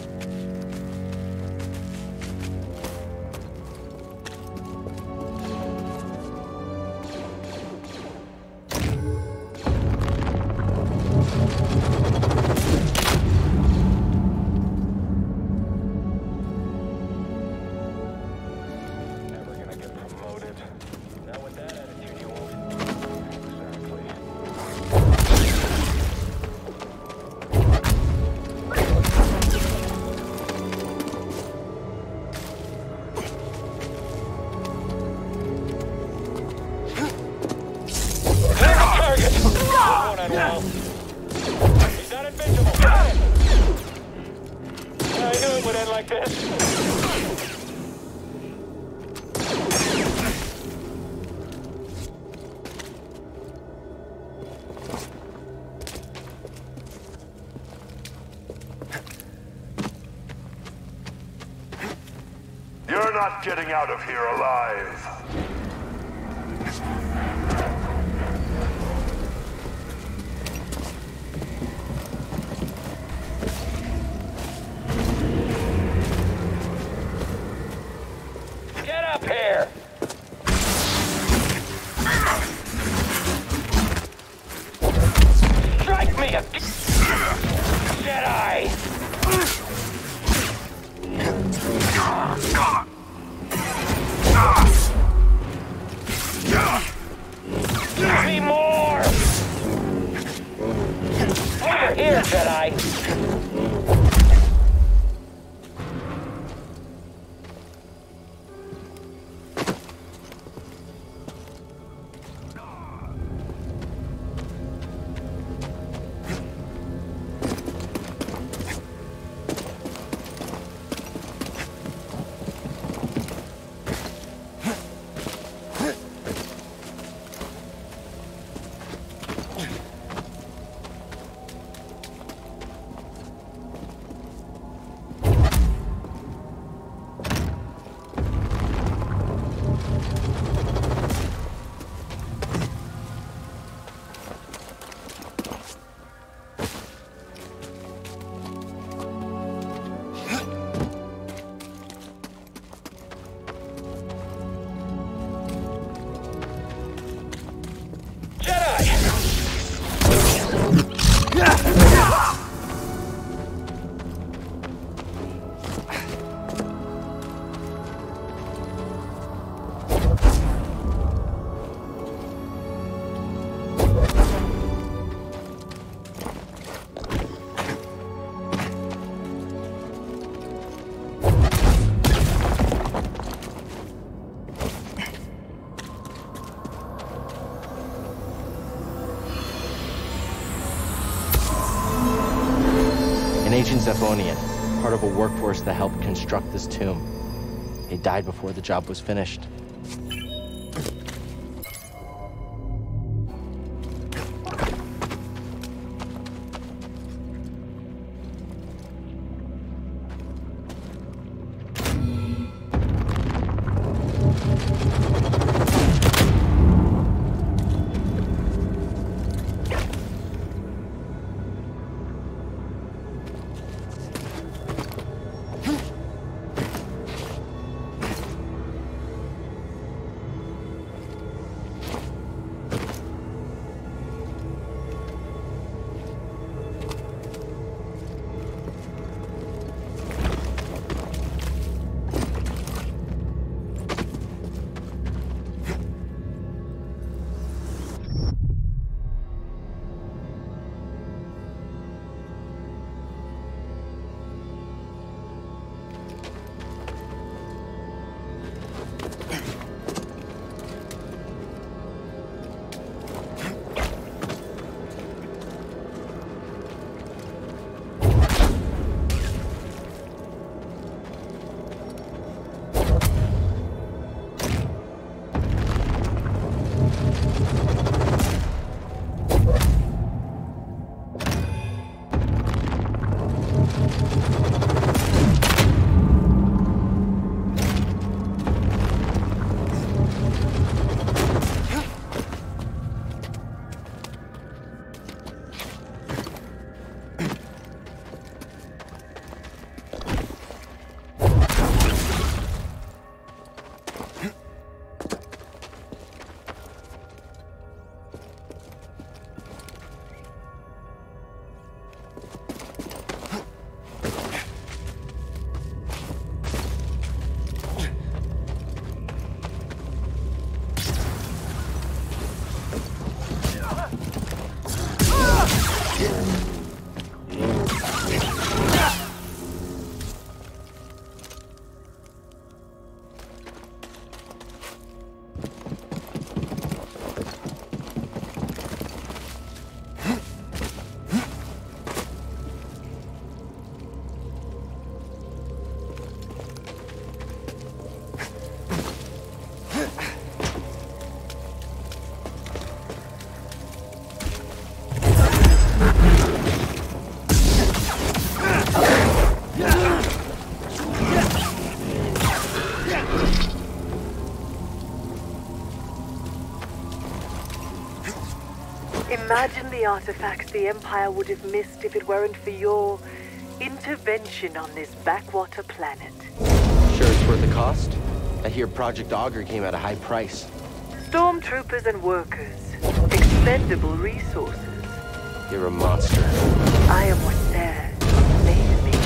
He's not invincible. I knew it would end like this. You're not getting out of here alive. me a Jedi! Give me more! Over here, Jedi! Ancient Zephonian, part of a workforce that helped construct this tomb. He died before the job was finished. Imagine the artifacts the Empire would have missed if it weren't for your intervention on this backwater planet. Sure it's worth the cost? I hear Project Augur came at a high price. Stormtroopers and workers. Expendable resources. You're a monster. I am what's there made me.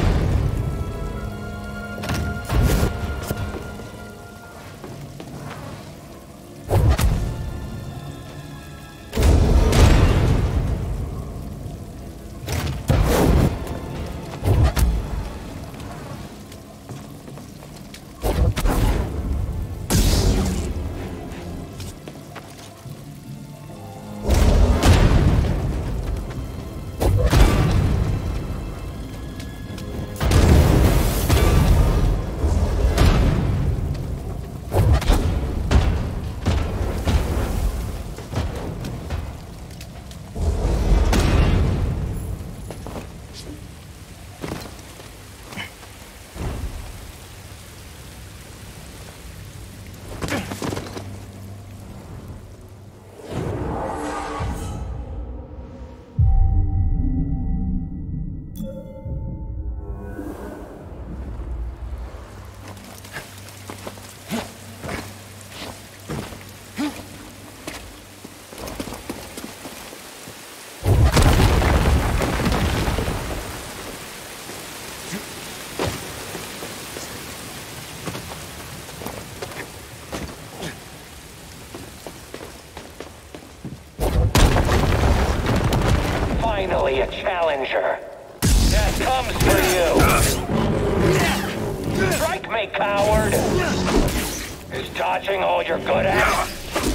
Finally, a challenger. That comes for you. Strike me, coward. Is dodging all you're good at?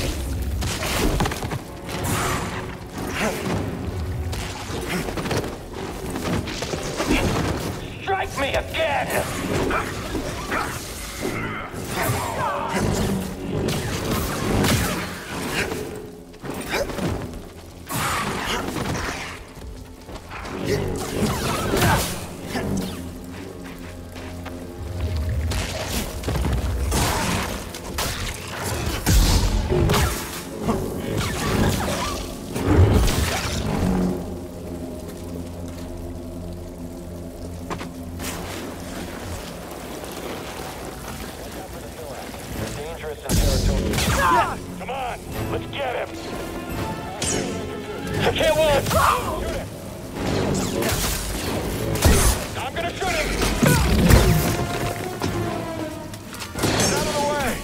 Strike me again! Come on, let's get him. I can't walk. Shoot him. I'm gonna shoot him. Get out of the way.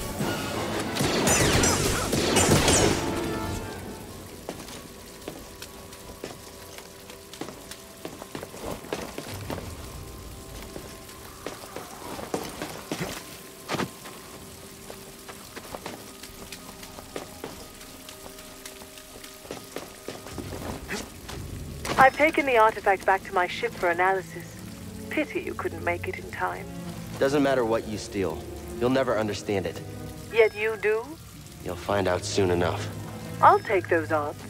I've taken the artifact back to my ship for analysis. Pity you couldn't make it in time. Doesn't matter what you steal. You'll never understand it. Yet you do? You'll find out soon enough. I'll take those odds.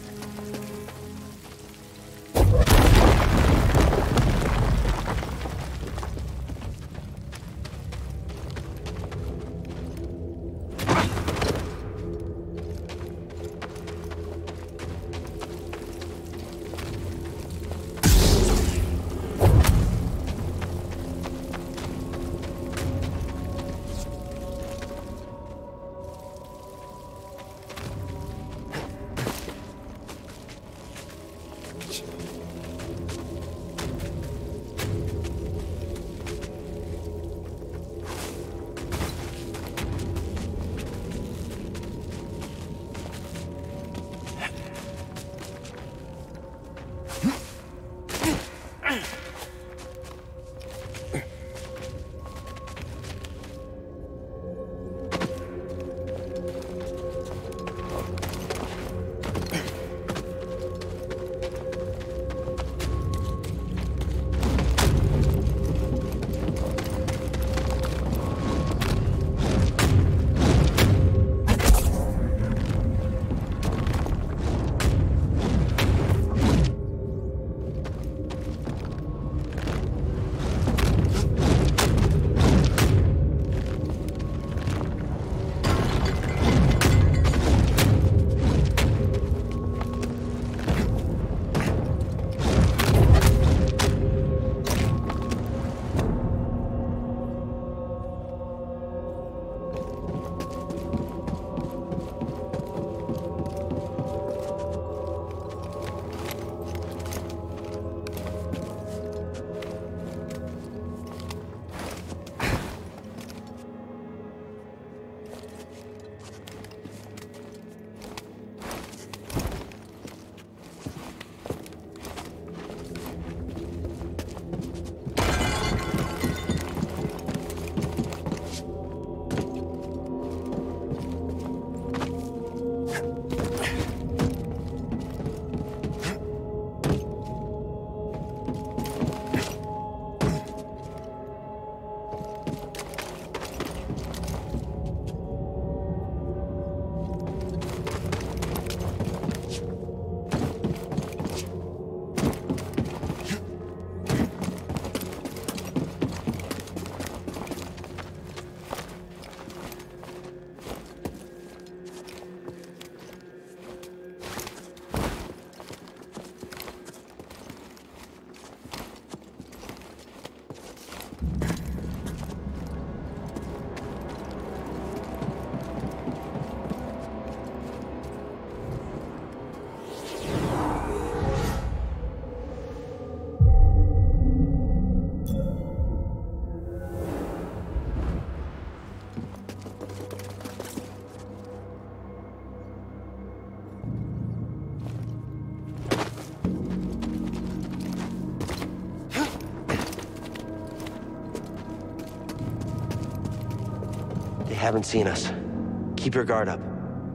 haven't seen us. Keep your guard up.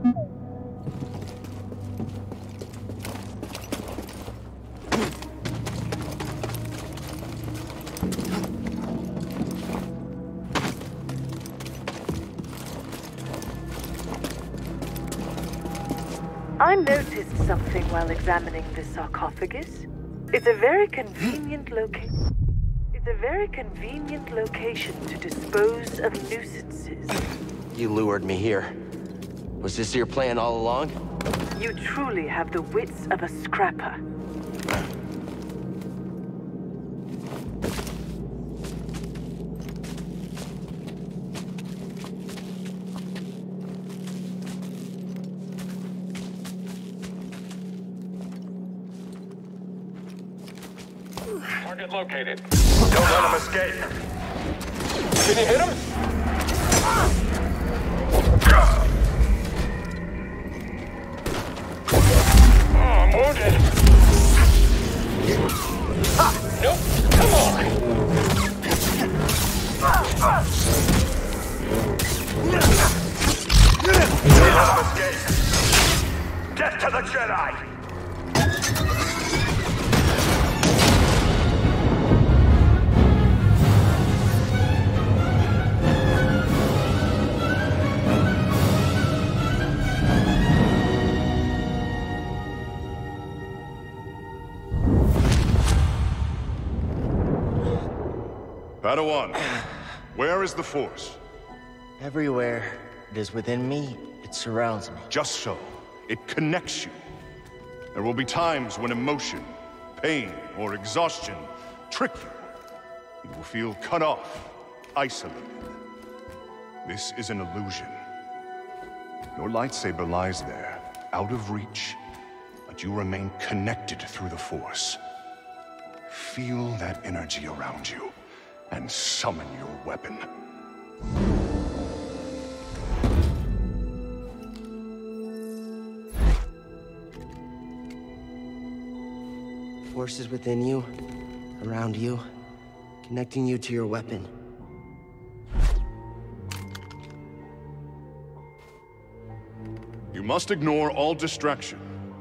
I noticed something while examining the sarcophagus. It's a very convenient location. It's a very convenient location to dispose of nuisances. You lured me here. Was this your plan all along? You truly have the wits of a scrapper. Target located. Don't let him escape. Can you hit him? Oh, I'm wounded. Nope. Come on. Don't let him escape. Get to the Jedi. Padawan, where is the Force? Everywhere. It is within me. It surrounds me. Just so. It connects you. There will be times when emotion, pain, or exhaustion trick you. You will feel cut off, isolated. This is an illusion. Your lightsaber lies there, out of reach, but you remain connected through the Force. Feel that energy around you, and summon your weapon. Force is within you, around you, connecting you to your weapon. You must ignore all distraction.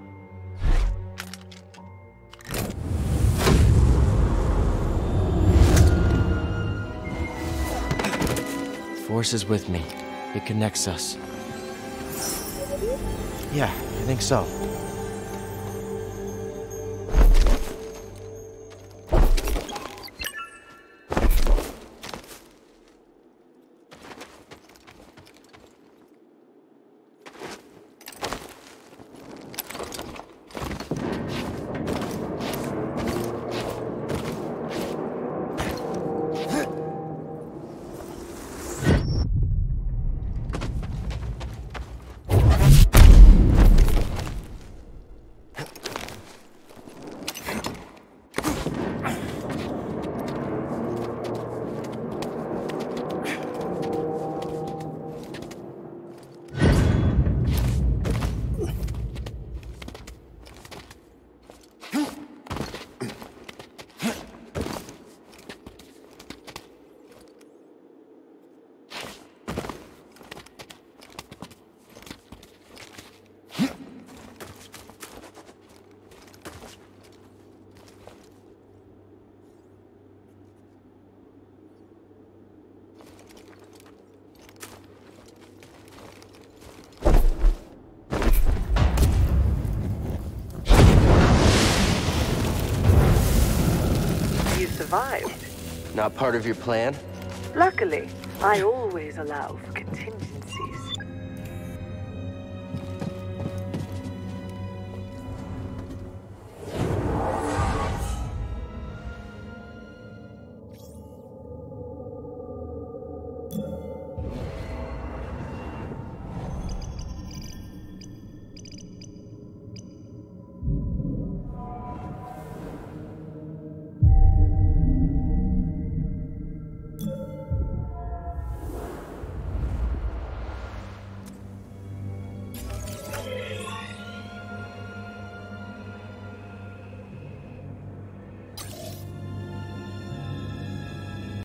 Force is with me. It connects us. Yeah, I think so. Survived. Not part of your plan? Luckily, I always allow for contingency.